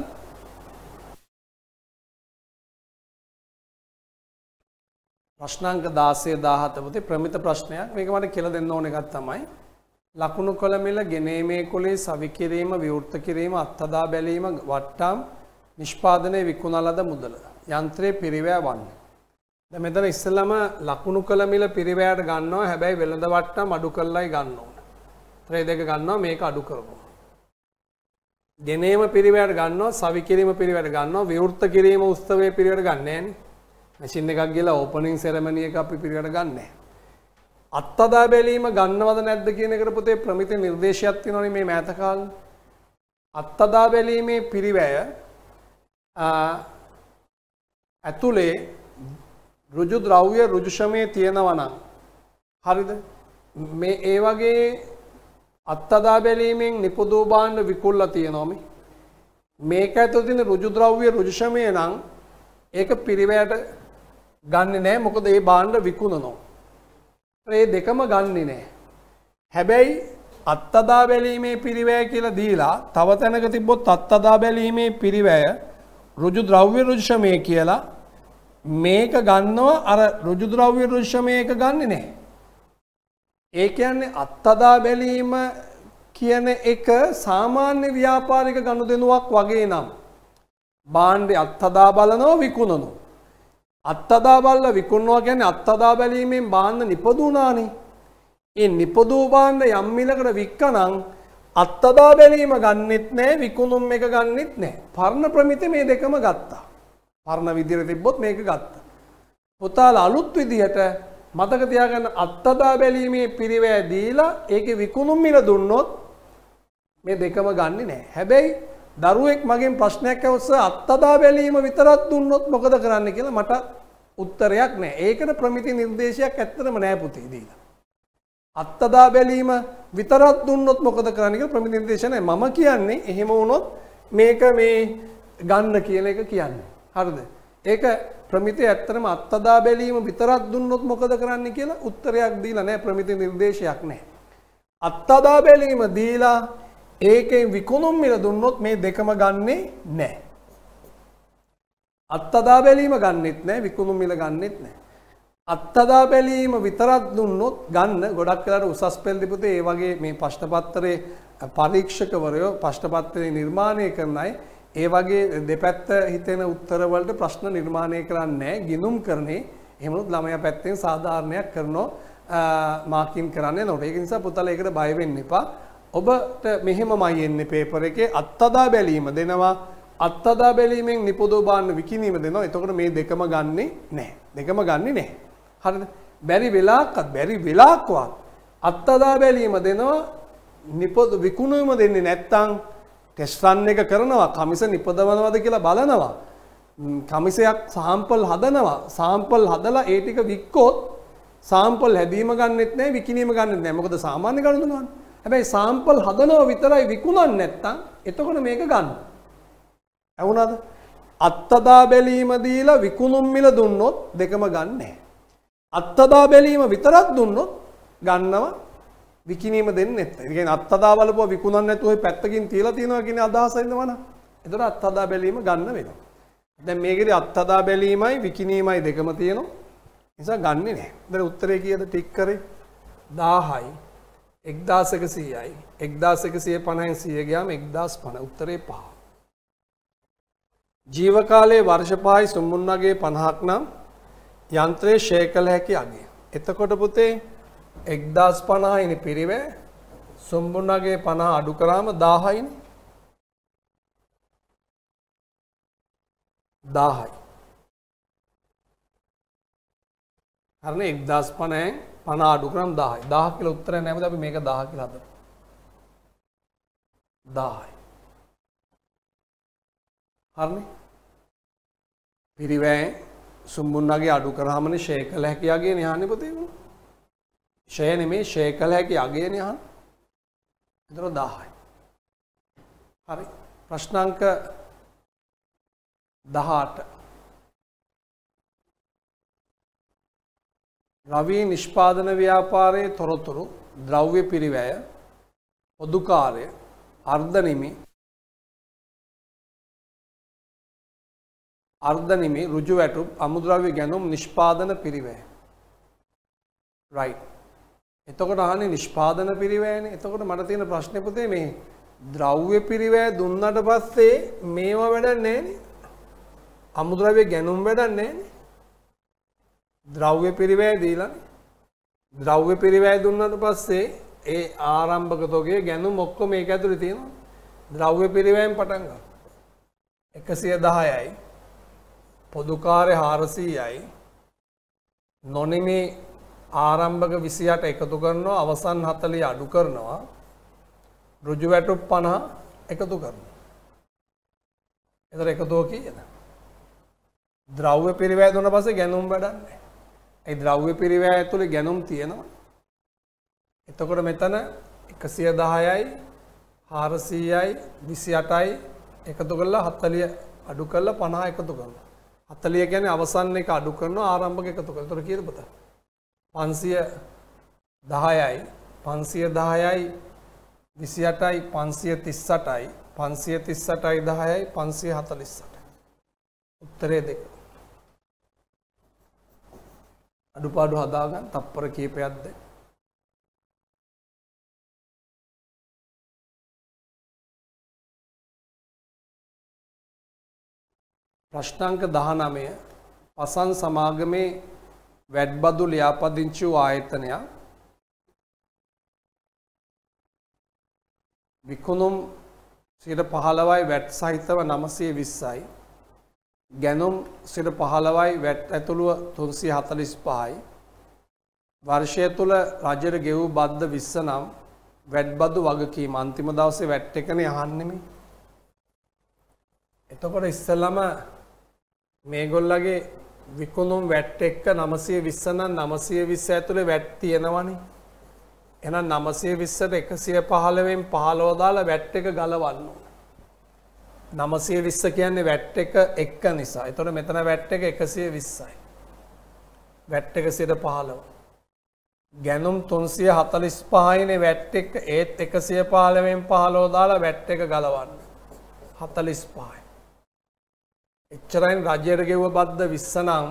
S1: ප්‍රශ්නාංක 16 17 පුතේ ප්‍රමිත ප්‍රශ්නයක්. මේක මට කියලා දෙන්න ඕන එකක් තමයි. ලකුණු කොළ මිල ගෙනීමේ කුලේ සවිකිරීම විවෘත කිරීම අත්හදා බැලීම වට්ටම් නිෂ්පාදනයේ විකුණලද මුදල. යන්ත්‍රයේ පිරිවැය වන්නේ. දැන් මෙතන ඉස්සෙල්ලාම ලකුණු කොළ මිල පිරිවැයට ගන්නවා. හැබැයි වෙළඳ වට්ටම් අඩු කරලායි ගන්න ඕන. ත්‍රේ දෙක ගන්නවා මේක අඩු කරමු. ගෙනීම පිරිවැයට ගන්නවා සවිකිරීම පිරිවැයට ගන්නවා විවෘත කිරීම උත්සවයේ පිරිවැයට ගන්න නෑනේ. මැෂින් එකක් ගිහලා ඕපනින් සෙරමනි එක අපි පිරිවැයට ගන්න නෑ. අත්හදා බැලීම ගන්නවද නැද්ද කියන එකට පුතේ ප්‍රමිත නිර්දේශයක් තියෙනවනේ මේ මෑත කාලේ. අත්හදා බැලීමේ පිරිවැය ඇතුලේ ඍජු ද්‍රව්‍ය ඍජු ශ්‍රමයේ තියෙනවා නම් හරිද? මේ ඒ වගේ අත්හදා බැලීමෙන් නිපදවූ භාණ්ඩ විකුල්ලා තියෙනවා මේ. මේක ඇතුළේ තියෙන ඍජු ද්‍රව්‍ය ඍජු ශ්‍රමය නම් ඒක පිරිවැයට ගන්නෙ නෑ මොකද මේ භාණ්ඩ විකුණනවා. ඒ දෙකම ගන්නෙ නෑ. හැබැයි අත්තදා බැලීමේ පිරිවැය කියලා දීලා තව තැනක තිබ්බොත් අත්තදා බැලීමේ පිරිවැය ඍජු ද්‍රව්‍ය ඍජු ශ්‍රමය කියලා මේක ගන්නවා අර ඍජු ද්‍රව්‍ය ඍජු ශ්‍රමය එක ගන්නෙ නැහැ. ඒ කියන්නේ අත්තදා බැලීම කියන එක සාමාන්‍ය ව්‍යාපාරික ගනුදෙනුවක් වගේ නම් භාණ්ඩේ අත්තදා බලනවා විකුණනවා. අත්තදා බලලා විකුණනවා කියන්නේ අත්තදා බැලීමෙන් භාණ්ඩ නිපදුණානේ. ඒ නිපදූ භාණ්ඩ යම් මිලකට වික්කනම් අත්තදා බැලීම ගන්නෙත් නැහැ විකුණුම් එක ගන්නෙත් නැහැ. පරණ ප්‍රමිති මේ දෙකම ගත්තා. පරණ විදිහට තිබ්බොත් මේක ගත්තා. පුතාලා අලුත් විදිහට මතක තියාගන්න අත්තදා බැලීමේ පිරිවැය දීලා ඒකේ විකුණුම් මිල දුන්නොත් මේ දෙකම ගන්නෙ නැහැ. හැබැයි දරුවෙක් මගෙන් ප්‍රශ්නයක් ඇහුවොත් අත්තදා බැලීම විතරක් දුන්නොත් මොකද කරන්න කියලා මට උත්තරයක් නැහැ. ඒකට ප්‍රමිති නිර්දේශයක් ඇත්තටම නැහැ පුතේ දීලා. අත්තදා බැලීම විතරක් දුන්නොත් මොකද කරන්න කියලා ප්‍රමිති නිර්දේශ නැහැ. මම කියන්නේ එහෙම වුණොත් මේක මේ ගන්න කියන එක කියන්නේ. හරිද? ඒක ප්‍රමිතිය ඇත්තටම අත්තදා බැලීම විතරක් දුන්නොත් මොකද කරන්න කියලා උත්තරයක් දීලා නැහැ. ප්‍රමිති නිර්දේශයක් නැහැ. අත්තදා බැලීම දීලා ඒකෙන් විකුණුම් මිල දුන්නොත් මේ දෙකම ගන්නෙ නැහැ. අත්තදා බැලීම ගන්නෙත් නැහැ විකුණුම් මිල ගන්නෙත් නැහැ. අත්තදා බැලීම විතරක් දුන්නොත් ගන්න ගොඩක් වෙලාවට උසස් පෙළ දෙපොතේ ඒ වගේ මේ ප්‍රශ්න පත්‍රයේ පරීක්ෂකවරයෝ ප්‍රශ්න පත්‍රය නිර්මාණය කරන අය ඒ වගේ දෙපැත්ත හිතෙන උත්තර වලට ප්‍රශ්න නිර්මාණය කරන්නේ නැහැ. ගිනුම් කරන්නේ එහෙම වුණොත් ළමයා පැත්තෙන් සාධාරණයක් කරනවා මාකින් කරන්නේ නැහැ. ඒක නිසා පුතාලා ඒකට බය වෙන්න එපා. ඔබට මෙහෙමමයි එන්නේ පේපර් එකේ අත්තදා බැලීම දෙනවා අත්තදා බැලීමෙන් නිපදව බාන්න විකිණීම දෙනවා. එතකොට මේ දෙකම ගන්නෙ නැහැ. දෙකම ගන්නෙ නැහැ. හරිද? බැරි වෙලාවකවත් අත්තදා බැලීම දෙනවා නිපද විකුණුම දෙන්නේ නැත්තම් ටෙස්ට් රන් එක කරනවා කමිස නිපදවනවද කියලා බලනවා. කමිසයක් සාම්පල් හදනවා. සාම්පල් හදලා ඒ ටික වික්කොත් සාම්පල් හැදීම ගන්නෙත් නැහැ විකිණීම ගන්නෙත් නැහැ. මොකද සාමාන්‍ය ගණනුවනේ. හැබැයි සාම්පල් හදනවා විතරයි විකුණන්නේ නැත්තම් එතකොට මේක ගන්න. ඇහුණාද? අත්තදා බැලීම දීලා විකුණුම් මිල දුන්නොත් දෙකම ගන්න නැහැ. අත්තදා බැලීම විතරක් දුන්නොත් ගන්නවා විකිණීම දෙන්නේ නැත්නම්. ඒ කියන්නේ අත්තදා බලපුවා විකුණන්න නැතුව ඔය පැත්තකින් තියලා තියනවා කියන අදහස ඉන්නවනම් එතකොට අත්තදා බැලීම ගන්න වෙනවා. දැන් මේකේදී අත්තදා බැලීමයි විකිණීමයි දෙකම තියෙනවා. නිසා ගන්නෙ නැහැ. දැන් උත්තරේ කීයද ටික් කරේ? 1000යි 1100යි 1150න් 100 ගියාම 1050 උත්තරේ 5. ජීව කාලයේ වර්ෂ 5යි සුමුන්නගේ 50ක් නම් යන්ත්‍රයේ ෂේ කළ හැකි අගය. එතකොට පුතේ 1050 ඉනි පිරිවැය සුමුන්නගේ 50 අඩු කරාම 1000යිනේ. 1000යි. හරිනේ 1050න් 50 අඩු කරාම 1000යි. 1000 කියලා උත්තරය නැමෙද අපි මේක 1000 කියලා හදමු. 1000යි. හරිනේ. පිරිවැය සුම්බුන්නගේ අඩු කරාමනේ ෂේ කළ හැකි අගය නේ පුතේ. ෂේ නෙමේ ෂේ කළ හැකි අගය නේ අහන්නේ. ඒතර 1000යි. හරි. ප්‍රශ්නාංක 18. රවි නිෂ්පාදන ව්‍යාපාරයේ තොරතුරු ද්‍රව්‍ය පිරිවැය පොදු කාර්ය අර්ධනිමි ඍජු වැටුප් අමුද්‍රව්‍ය ගැනුම් නිෂ්පාදන පිරිවැය. රයිට්. එතකොට අහන්නේ නිෂ්පාදන පිරිවැයනේ. එතකොට මට තියෙන ප්‍රශ්නේ පුතේ මේ ද්‍රව්‍ය පිරිවැය දුන්නට පස්සේ මේවා වැඩක් නැහැ නේ. අමුද්‍රව්‍ය ගැනුම් වැඩක් නැහැ නේ. ද්‍රව්‍ය පිරිවැය දීලානේ. ද්‍රව්‍ය පිරිවැය දුන්නාට පස්සේ ඒ ආරම්භක තොගයේ ගැනුම් ඔක්කොම මේක ඇතුලේ තියෙනවා. ද්‍රව්‍ය පිරිවැයෙන් පටන් ගන්න. 110යි පොදු කාර්ය 400යි නොනිමේ ආරම්භක 28 එකතු කරනවා අවසන් 40 අඩු කරනවා ඍජු වැටුප් 50 එකතු කරනවා. එතන එකතුව කීයද? ද්‍රව්‍ය පිරිවැය දුන්න පස්සේ ගැනුම් වැඩක් නැහැ. ඒ ද්‍රව්‍ය පිරිවැය ඇතුලේ ගැනුම් තියෙනවා. එතකොට මෙතන 110යි 400යි 28යි එකතු කරලා 40 අඩු කරලා 50 එකතු කරනවා. 40 කියන්නේ අවසන් එක අඩු කරනවා ආරම්භක එකතු කරනවා. එතකොට කීයද පුතා? 510යි 510යි 28යි 538යි 538යි 10යි 548. උත්තරේ 2. අඩුපාඩු හදාගන්න තප්පර කීපයක්ද? ප්‍රශ්නාංක 19 පසන් සමාගමේ වැඩබදු ලියාපදිංචි වූ ආයතනයක් විකුණුම් 15%යි වැට් සහිතව 920යි ගැනුම් 15%යි වැට් ඇතුළුව 345යි වර්ෂය තුල රජයට ගෙවූ බද්ද 20 නම් වැට්බදු වගකීම අන්තිම දවසේ වැට් එකනේ අහන්නේ මේ. එතකොට ඉස්සෙල්ලාම මේගොල්ලගේ විකුණුම් වැට් එක්ක 920 නම් 920 ඇතුලේ වැට් තියෙනවනේ. එහෙනම් 920ට 115න් 15 දාලා වැට් එක ගලවන්න ඕන. 920 කියන්නේ වැට් එක එක්ක නිසා. එතකොට මෙතන වැට් එක 120යි. වැට් එක 15. ගැනුම් 345යිනේ වැට් එක ඒත් 115න් 15 දාලා වැට් එක ගලවන්න. 45යි. එච්චරයින් රජයට ගෙවුව බද්ද 20 නම්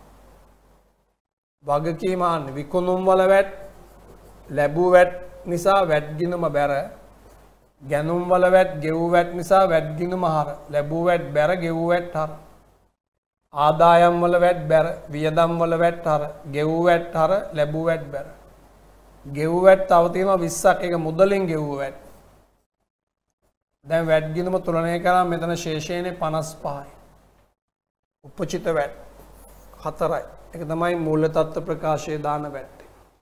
S1: වගකීම ආන්නේ විකුණුම් වල වැට් ලැබූ වැට් නිසා වැට් ගිණුම බැර ගැනුම් වල වැට් ගෙවූ වැට් නිසා වැට් ගිණුම හර ලැබූ වැට් බැර ගෙවූ වැට් හර ආදායම් වල වැට් බැර වියදම් වල වැට් හර ගෙවූ වැට් හර ලැබූ වැට් බැර ගෙවූ වැට් තව තියෙනවා 20ක් ඒක මුදලින් ගෙවූ වැට් දැන් වැට් ගිණුම තුලනය කරාම මෙතන ශේෂයනේ 55යි උපචිත වැට් 4යි ඒක තමයි මූල්‍ය තත්ත්ව ප්‍රකාශයේ දාන වැට්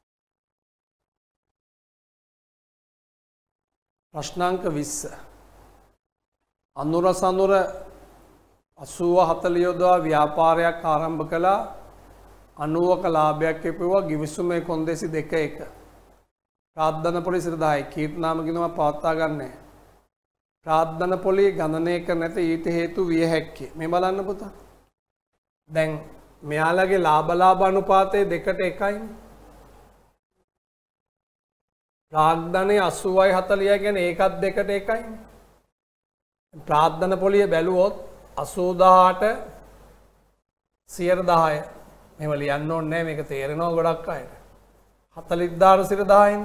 S1: ප්‍රශ්නාංක 20 අනුර සනුර 80 යොදවා ව්‍යාපාරයක් ආරම්භ කළා 90ක ලාභයක් ලැබුවා ගිවිසුමේ කොන්දේසි 2.1 ප්‍රාර්ථන පොලි 10 කීර්තනාම ගිනම පවත්වා ගන්නෑ ප්‍රාර්ථන පොලි ගණනය කර නැත ඊට හේතු විය හැක්කේ මේ බලන්න පුතා දැන් මෙයාලගේ ලාභ අනුපාතය 2ට 1යි ප්‍රාග්ධනය 80යි 40යි කියන්නේ ඒකත් 2ට 1යි ප්‍රාර්ථන පොලිය බැලුවොත් 88ට 110 මෙහෙම ලියන්න ඕනේ නැහැ මේක තේරෙනවා ගොඩක් අයට 40000ට 10යිනේ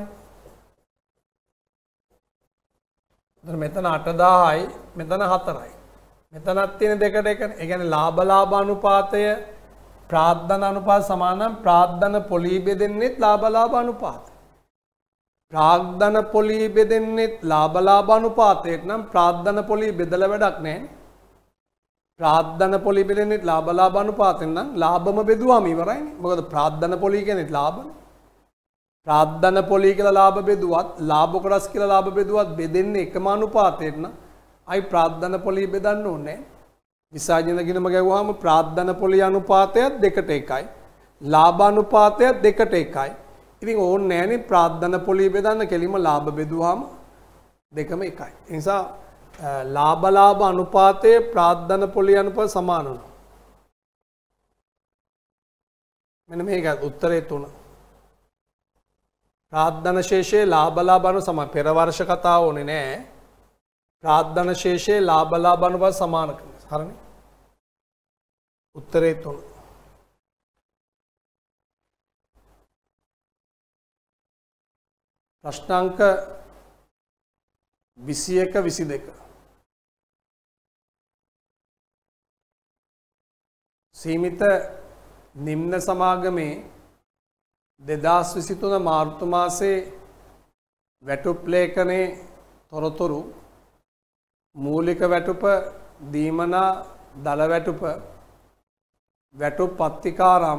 S1: දැන් මෙතන 8000යි මෙතන 4යි මෙතනත් තියෙන 2ට 1නේ ඒ කියන්නේ ලාභ අනුපාතය ප්‍රාර්ථන අනුපාත සමාන නම් ප්‍රාර්ථන පොලී බෙදෙන්නේ ලාභ අනුපාතය ප්‍රාග්ධන පොලී බෙදෙන්නේ ලාභ අනුපාතයට නම් ප්‍රාග්ධන පොලී බෙදලා වැඩක් නැහැ. ප්‍රාග්ධන පොලී බෙදෙන්නේ ලාභ අනුපාතයෙන් නම් ලාභම බෙදුවාම ඉවරයිනේ. මොකද ප්‍රාග්ධන පොලී කියන්නේ ලාභනේ. ප්‍රාග්ධන පොලී කියලා ලාභ බෙදුවත් ලාභ කොටස් කියලා ලාභ බෙදුවත් බෙදෙන්නේ එකම අනුපාතයට නම් අයි ප්‍රාග්ධන පොලී බෙදන්න ඕනේ. විසර්ජන ගිණම ගැවුවාම ප්‍රාග්ධන පොලී අනුපාතයත් 2ට 1යි. ලාභ අනුපාතයත් 2ට 1යි. ඉතින් ඕනේ නැහැනේ ප්‍රාර්ථන පොලී බෙදන්න කෙලින්ම ලාභ බෙදුවාම දෙකම එකයි. ඒ නිසා ලාභ අනුපාතයේ ප්‍රාර්ථන පොලී අනුපාත සමාන වෙනවා. මෙන්න මේක උත්තරේ 3. ප්‍රාර්ථන ශේෂයේ ලාභ අනු සමාන පෙර වර්ෂ කතාව ඕනේ නැහැ. ප්‍රාර්ථන ශේෂයේ ලාභ අනුපාත සමාන කරනවා. හරිනේ. උත්තරේ 3. ප්‍රශ්නාංක 21 22 සීමිත නිම්න සමාගමේ 2023 මාර්තු මාසයේ වැටුප් ලේඛනයේ තොරතුරු මූලික වැටුප දීමනා දල වැටුප වැටුප් පත්තිකාරම්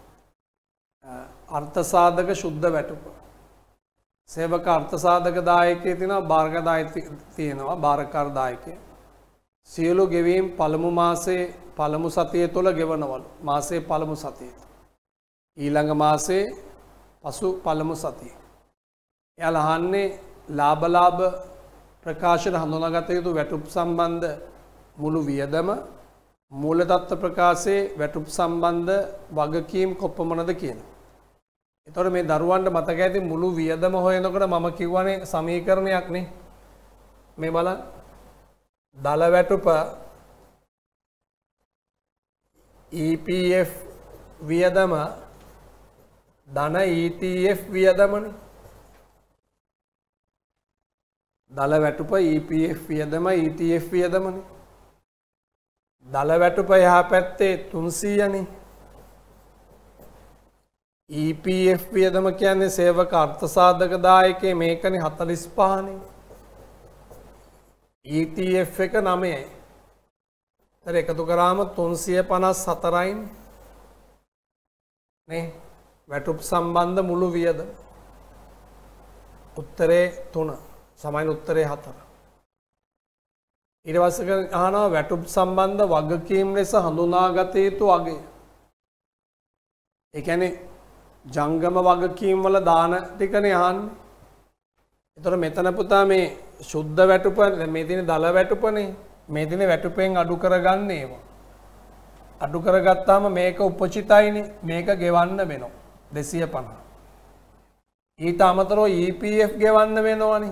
S1: අර්ථසාධක ශුද්ධ වැටුප සේවක අර්ථසාධක දායකයේ තියෙනවා භාරක දායක තියෙනවා භාරකාර දායකය සියලු ගෙවීම් පළමු මාසයේ පළමු සතිය තුළ ගෙවනවලු මාසයේ පළමු සතියේ ඊළඟ මාසයේ පසු පළමු සතිය එයාලා අහන්නේ ලාභ ප්‍රකාශන හඳුනාගත යුතු වැටුප් සම්බන්ධ මුළු වියදම මූල තත්ත්ව ප්‍රකාශයේ වැටුප් සම්බන්ධ වගකීම් කොපමණද කියලා එතකොට මේ දරුවන්ට මතක ඇති මුළු වියදම හොයනකොට මම කිව්වනේ සමීකරණයක් නේ. මේ බලන්න. දල වැටුප EPF වියදම ධන ETF වියදමනේ. දල වැටුප EPF වියදම ETF වියදමනේ. දල වැටුප එහා පැත්තේ 300 නේ. EPF වියදම කියන්නේ සේවක අර්ථසාධක දායකයේ මේකනේ 45 නේ. ETF එක 9යි. ඒතර එකතු කරාම 354යි නේ. වැටුප් සම්බන්ධ මුළු වියදම. උත්තරේ 3 සමාන උත්තරේ 4. ඊට පස්සේ අහනවා වැටුප් සම්බන්ධ වගකීම් ලෙස හඳුනාගත යුතු අගය. ඒ කියන්නේ ජංගම වගකීම් වල දාන ටිකනේ අහන්නේ. ඒතර මෙතන පුතා මේ සුද්ධ වැටුප මේ තියෙන දල වැටුපනේ. මේ තියෙන වැටුපෙන් අඩු කරගන්න ඒවා. අඩු කරගත්තාම මේක උපචිතයිනේ. මේක ගෙවන්න වෙනවා 250. ඊට අමතරව EPF ගෙවන්න වෙනවනේ.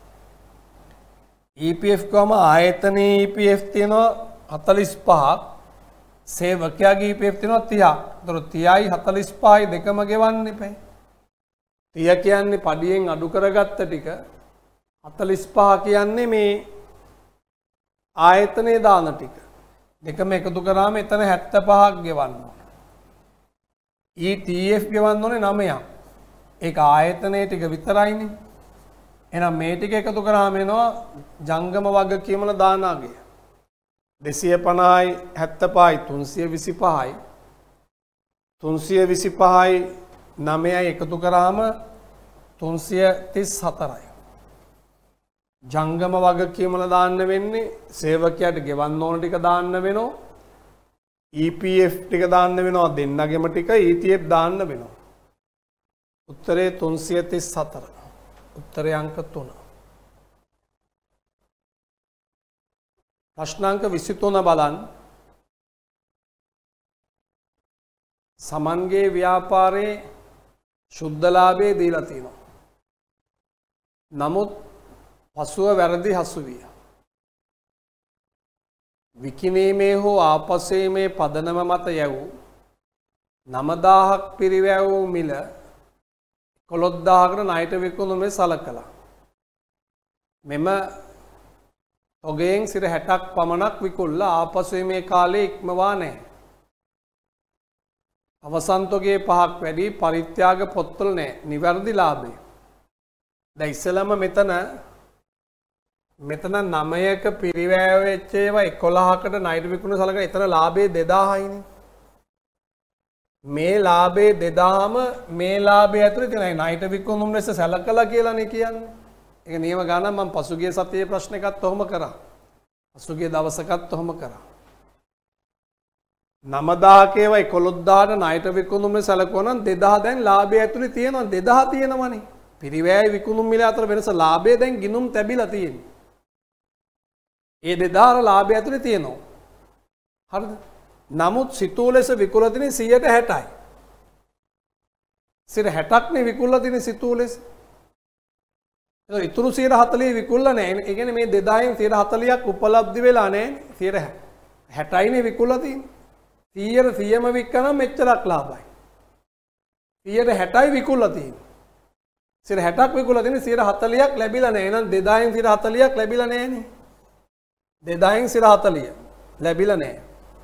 S1: EPF කොම ආයතනයේ EPF තියෙනවා 45ක්. සේවකයාගේ EPF තියෙනවා 30ක්. ඒතර 30යි 45යි දෙකම ගෙවන්න එපා. 30 කියන්නේ පඩියෙන් අඩු කරගත්ත ටික. 45 කියන්නේ මේ ආයතනයේ දාන ටික. දෙකම එකතු කරාම එතන 75ක් ගෙවන්න ඕනේ. ETF ගෙවන්න ඕනේ 9ක්. ඒක ආයතනයේ ටික විතරයිනේ. එහෙනම් මේ ටික එකතු කරාම එනවා ජංගම වගකීම් වල දාන අගය. 250යි 75යි 325යි 325යි 9යි එකතු කරාම 334යි. ජංගම වගකීම් වල දාන්න වෙන්නේ සේවකයාට ගෙවන්න ඕන ටික දාන්න වෙනවා. EPF ටික දාන්න වෙනවා දෙන්නගෙම ටික ETF දාන්න වෙනවා. උත්තරේ 334. උත්තරේ අංක 3. ප්‍රශ්න අංක 23 බලන්න. සමන්ගේ ව්‍යාපාරයේ ශුද්ධ ලාභය දීලා තියෙනවා. නමුත් පසුව වැරදි හසු විය. විකිණීමේ හෝ ආපසීමේ පදනම මත යැවූ 9000ක් පිරිවැයූ මිල 11000කට ණයට විකුණුමේ සලකලා. මෙම තොගයෙන් සිර 60ක් පමණක් විකුණලා ආපසීමේ කාලේ ඉක්මවා නැහැ. අවසන් තොගයේ 5ක් වැඩි පරිත්‍යාග පොත්වල නැහැ. නිවැරදි ලාභය. දැන් ඉස්සෙල්ලාම මෙතන 9ක පිරිවැය වෙච්ච ඒවා 11කට ණයට විකුණන සලකලා එතන ලාභය 2000යිනේ. මේ ලාභේ 2000ම මේ ලාභය ඇතුලේ තියෙනයි ණයට විකුණුම් ලෙස සැලකලා කියලානේ කියන්නේ. ඒක නියම ගණන් මම පසුගිය සතියේ ප්‍රශ්න එකත් ඔහොම කරා. පසුගිය දවසකත් ඔහොම කරා. 9000ක ඒවා 11000ට ණයට විකුණුම් ලෙස සැලකුවා නම් 2000 දැන් ලාභය ඇතුලේ තියෙනවා 2000 තියෙනවනේ. පිරිවැය විකුණුම් මිල අතර වෙනස ලාභය දැන් ගිනුම් තැබිලා තියෙන්නේ. ඒ 2000 ලාභය ඇතුලේ තියෙනවා. හරිද? නමුත් සිතූ ලෙස විකුණලා තියෙන්නේ 60යි. 60ක් නේ විකුණලා තියෙන්නේ සිතූ ලෙස. ඒක ඉතුරු 40 විකුණලා නැහැ. ඒ කියන්නේ මේ 2000න් 40ක් උපලබ්ධි වෙලා නැහැ. 60යි නේ විකුණලා තියෙන්නේ. 100ම වික්කනම් මෙච්චරක් ලාභයි. 60යි විකුණලා තියෙන්නේ. 60ක් විකුණලා තියෙන්නේ 40ක් ලැබිලා නැහැ. එහෙනම් 2000න් 40ක් ලැබිලා නැහැ නේ. 2000න් 40 ලැබිලා නැහැ.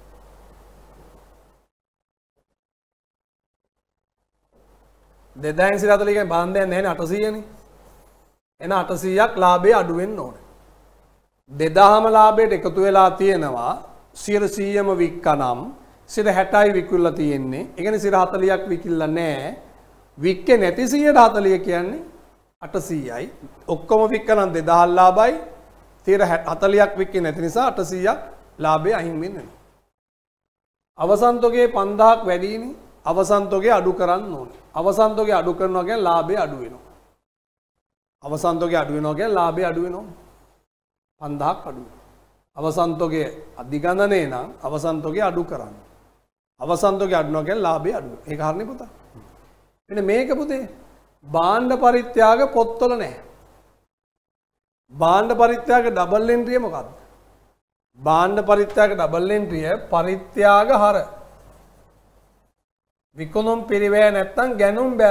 S1: දෙදායින් 40 කියන්නේ බලන් දෙයක් නැහැ නේ 800නේ. එන 800ක් ලාභය අඩු වෙන්න ඕනේ. 2000ම ලාභයට එකතු වෙලා තියෙනවා 100ම වික්කනම් 60යි විකුණලා තියෙන්නේ. ඒ කියන්නේ 40ක් විකිලා නැහැ. වික්කේ නැති 140 කියන්නේ 800යි. ඔක්කොම වික්කනම් 2000 ලාභයි. 40ක් වික්කේ නැති නිසා 800ක් ලාභය අහිමි වෙනවා. අවසන් තොගේ 5000ක් වැඩිනේ. අවසන් තොගේ අඩු කරන්න ඕනේ. අවසන් තොගේ අඩු කරනවා කියන්නේ ලාභය අඩු වෙනවා. අවසන් තොගේ අඩු වෙනවා කියන්නේ ලාභය අඩු වෙනවා. 5000ක් අඩු වෙනවා. අවසන් තොගේ අධිගණනය නම් අවසන් තොගේ අඩු කරන්න. අවසන් තොගේ අඩු වෙනවා කියන්නේ ලාභය අඩු වෙනවා. ඒක හරිනේ පුතා. මෙන්න මේක පුතේ භාණ්ඩ පරිත්‍යාග පොත්වල නැහැ. භාණ්ඩ පරිත්‍යාග ඩබල් එන්ට්‍රිය මොකක්ද? භාණ්ඩ පරිත්‍යාග ඩබල් එන්ට්‍රිය පරිත්‍යාග හර. විකුණුම් පිරිවැය නැත්තම් ගැනුම් බැර.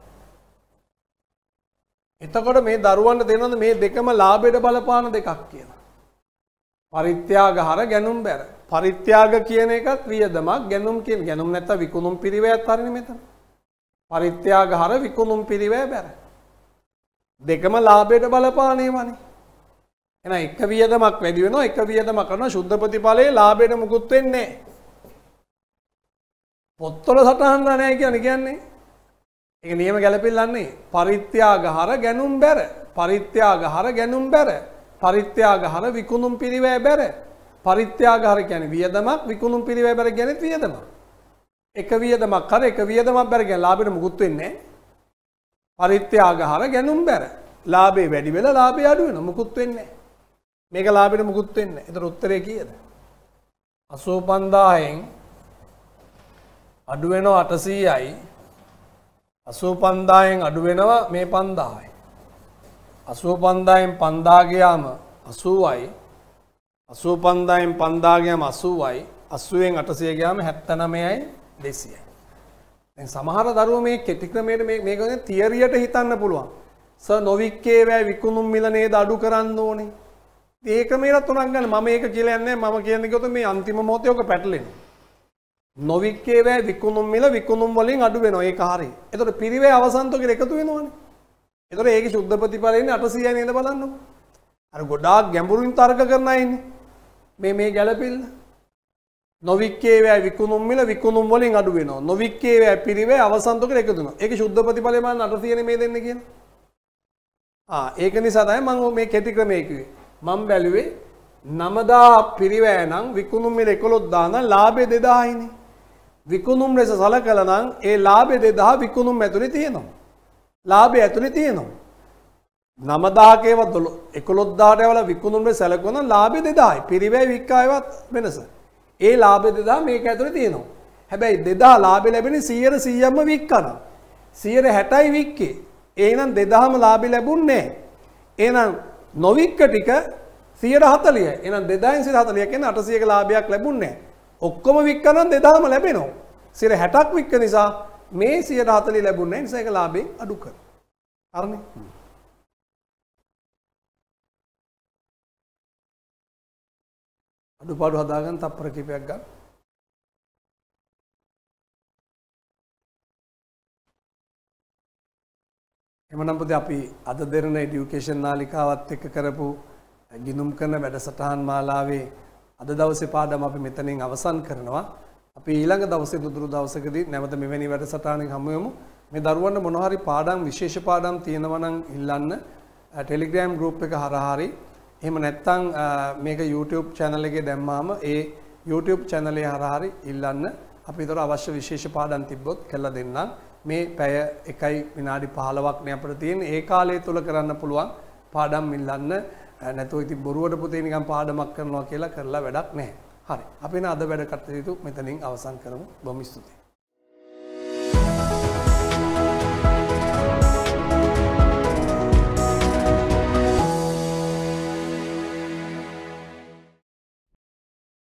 S1: එතකොට මේ දරුවන්ට තේරෙනවද මේ දෙකම ලාභයට බලපාන දෙකක් කියලා? පරිත්‍යාග හර ගැනුම් බැර. පරිත්‍යාග කියන එකත් වියදමක්, ගැනුම් කියන ගැනුම් නැත්තම් විකුණුම් පිරිවැයත් හරිනේ මෙතන. පරිත්‍යාග හර විකුණුම් පිරිවැය බැර. දෙකම ලාභයට බලපානේවනේ. එහෙනම් එක වියදමක් වැඩි වෙනවා, එක වියදමක් කරනවා, ශුද්ධ ප්‍රතිඵලයේ ලාභයට මුකුත් වෙන්නේ නැහැ. පොත්වල සටහන් නැහැ කියන්නේ. ඒක නියම ගැලපෙන්නේ පරිත්‍යාග හර ගැනුම් බැර. පරිත්‍යාග හර ගැනුම් බැර. පරිත්‍යාග හර විකුණුම් පිරිවැය බැර. පරිත්‍යාග හර කියන්නේ වියදමක්, විකුණුම් පිරිවැය බැර කියන්නේ වියදමක්. එක වියදමක් හර එක වියදමක් බැර කියන්නේ ලාභයට මුකුත් වෙන්නේ නැහැ. පරිත්‍යාග හර ගැනුම් බැර. ලාභේ වැඩි වෙලා ලාභය අඩු වෙනවා. මුකුත් වෙන්නේ නැහැ. මේක ලාභයට මුකුත් වෙන්නේ නැහැ. ඒතර උත්තරේ කීයද? 85000න් අඩු වෙනවා 800යි. 85000න් අඩු වෙනවා මේ 5000යි. 85000න් 5000 ගියාම 80යි. 85000න් 5000 ගියාම 80යි. 80න් 800 ගියාම 79යි 200යි. දැන් සමහර දරුවෝ මේ කෙටි ක්‍රමයට මේක තියරියට හිතන්න පුළුවන්. සර් නොවික්කේ වැය විකුණුම් මිල නේද අඩු කරන්න ඕනේ. ඒ ක්‍රමයට තුනක් ගන්න. මම ඒක කියලා යන්නේ මම කියන්නේ කිව්වොත් මේ අන්තිම මොහොතේ ඔක පැටලෙනවා. නොවික්කේ වැය විකුණුම් මිල විකුණුම් වලින් අඩු වෙනවා. ඒක හරියි. ඒතකොට පිරිවැය අවසන්තෝ කියලා එකතු වෙනවනේ. ඒතකොට ඒකේ සුද්ධ ප්‍රතිඵලය ඉන්නේ 800යි නේද බලන්නකො. අර ගොඩාක් ගැඹුරින් තර්ක කරන අය ඉන්නේ. මේ ගැළපෙන්න. නොවික්කේ වැය විකුණුම් මිල විකුණුම් වලින් අඩු වෙනවා. නොවික්කේ වැය පිරිවැය අවසන්තෝ කියලා එකතු වෙනවා. ඒකේ සුද්ධ ප්‍රතිඵලය බලන්න 800 නේ මේ දෙන්නේ කියන්නේ. ඒක නිසා තමයි මම මේ කෙටි ක්‍රමයේ කිව්වේ. මම බැලුවේ 9000 පිරිවැය නම් විකුණුම් මිල 11000 නම් ලාභය 2000යිනේ. විකුණුම් ලෙස සලකලා නම් ඒ ලාභය 2000 විකුණුම් ඇතුලේ තියෙනවා. ලාභය ඇතුලේ තියෙනවා. 9000 කේව 11000ට වල විකුණුම් ලෙස සලකුවන ලාභය 2000යි. පිරිවැය වික්කායවත් වෙනස. ඒ ලාභය 2000 මේක ඇතුලේ තියෙනවා. හැබැයි 2000 ලාභය ලැබෙන්නේ 100%ම වික්කන. 160යි වික්කේ. එහෙනම් 2000ම ලාභය ලැබුණේ නැහැ. එහෙනම් නොවික්ක ටික 140යි. එහෙනම් 2000න් 140 කියන්නේ 800ක ලාභයක් ලැබුණේ නැහැ. ඔක්කොම වික්කනම් 2000ම ලැබෙනවා. 160ක් වික්ක නිසා මේ 140 ලැබුණේ නැහැ. නිසා ඒක ලාභයෙන් අඩු කරනවා. හරිනේ? අඩුපාඩු හදාගන්න තප්පර කිහිපයක් ගන්න. එමනම් පුතේ අපි අද දෙරණ এডুকেෂන් නාලිකාවත් එක්ක කරපු ගිනුම් කරන වැඩසටහන් මාලාවේ අද දවසේ පාඩම අපි මෙතනින් අවසන් කරනවා. අපි ඊළඟ දවසේ දුරු දවසකදී නැවත මෙවැනි වැඩසටහනකින් හමු වෙමු. මේ දරුවන්ට මොන හරි පාඩම් විශේෂ පාඩම් තියෙනවා නම් ඉල්ලන්න Telegram group එක හරහා හරි එහෙම නැත්නම් මේක YouTube channel එකේ දැම්මාම ඒ YouTube channel එක හරහා හරි ඉල්ලන්න. අපි ඒතර අවශ්‍ය විශේෂ පාඩම් තිබ්බොත් කරලා දෙන්නම්. මේ පැය 1යි විනාඩි 15ක් නේ අපිට තියෙන්නේ. ඒ කාලය තුල කරන්න පුළුවන් පාඩම් ඉල්ලන්න. නැතුව ඉතින් බොරුවට පුතේ නිකන් පාඩමක් කරනවා කියලා කරලා වැඩක් නැහැ. හරි. අපි න අද වැඩ කටයුතු මෙතනින් අවසන් කරමු. බොහොම ස්තුතියි.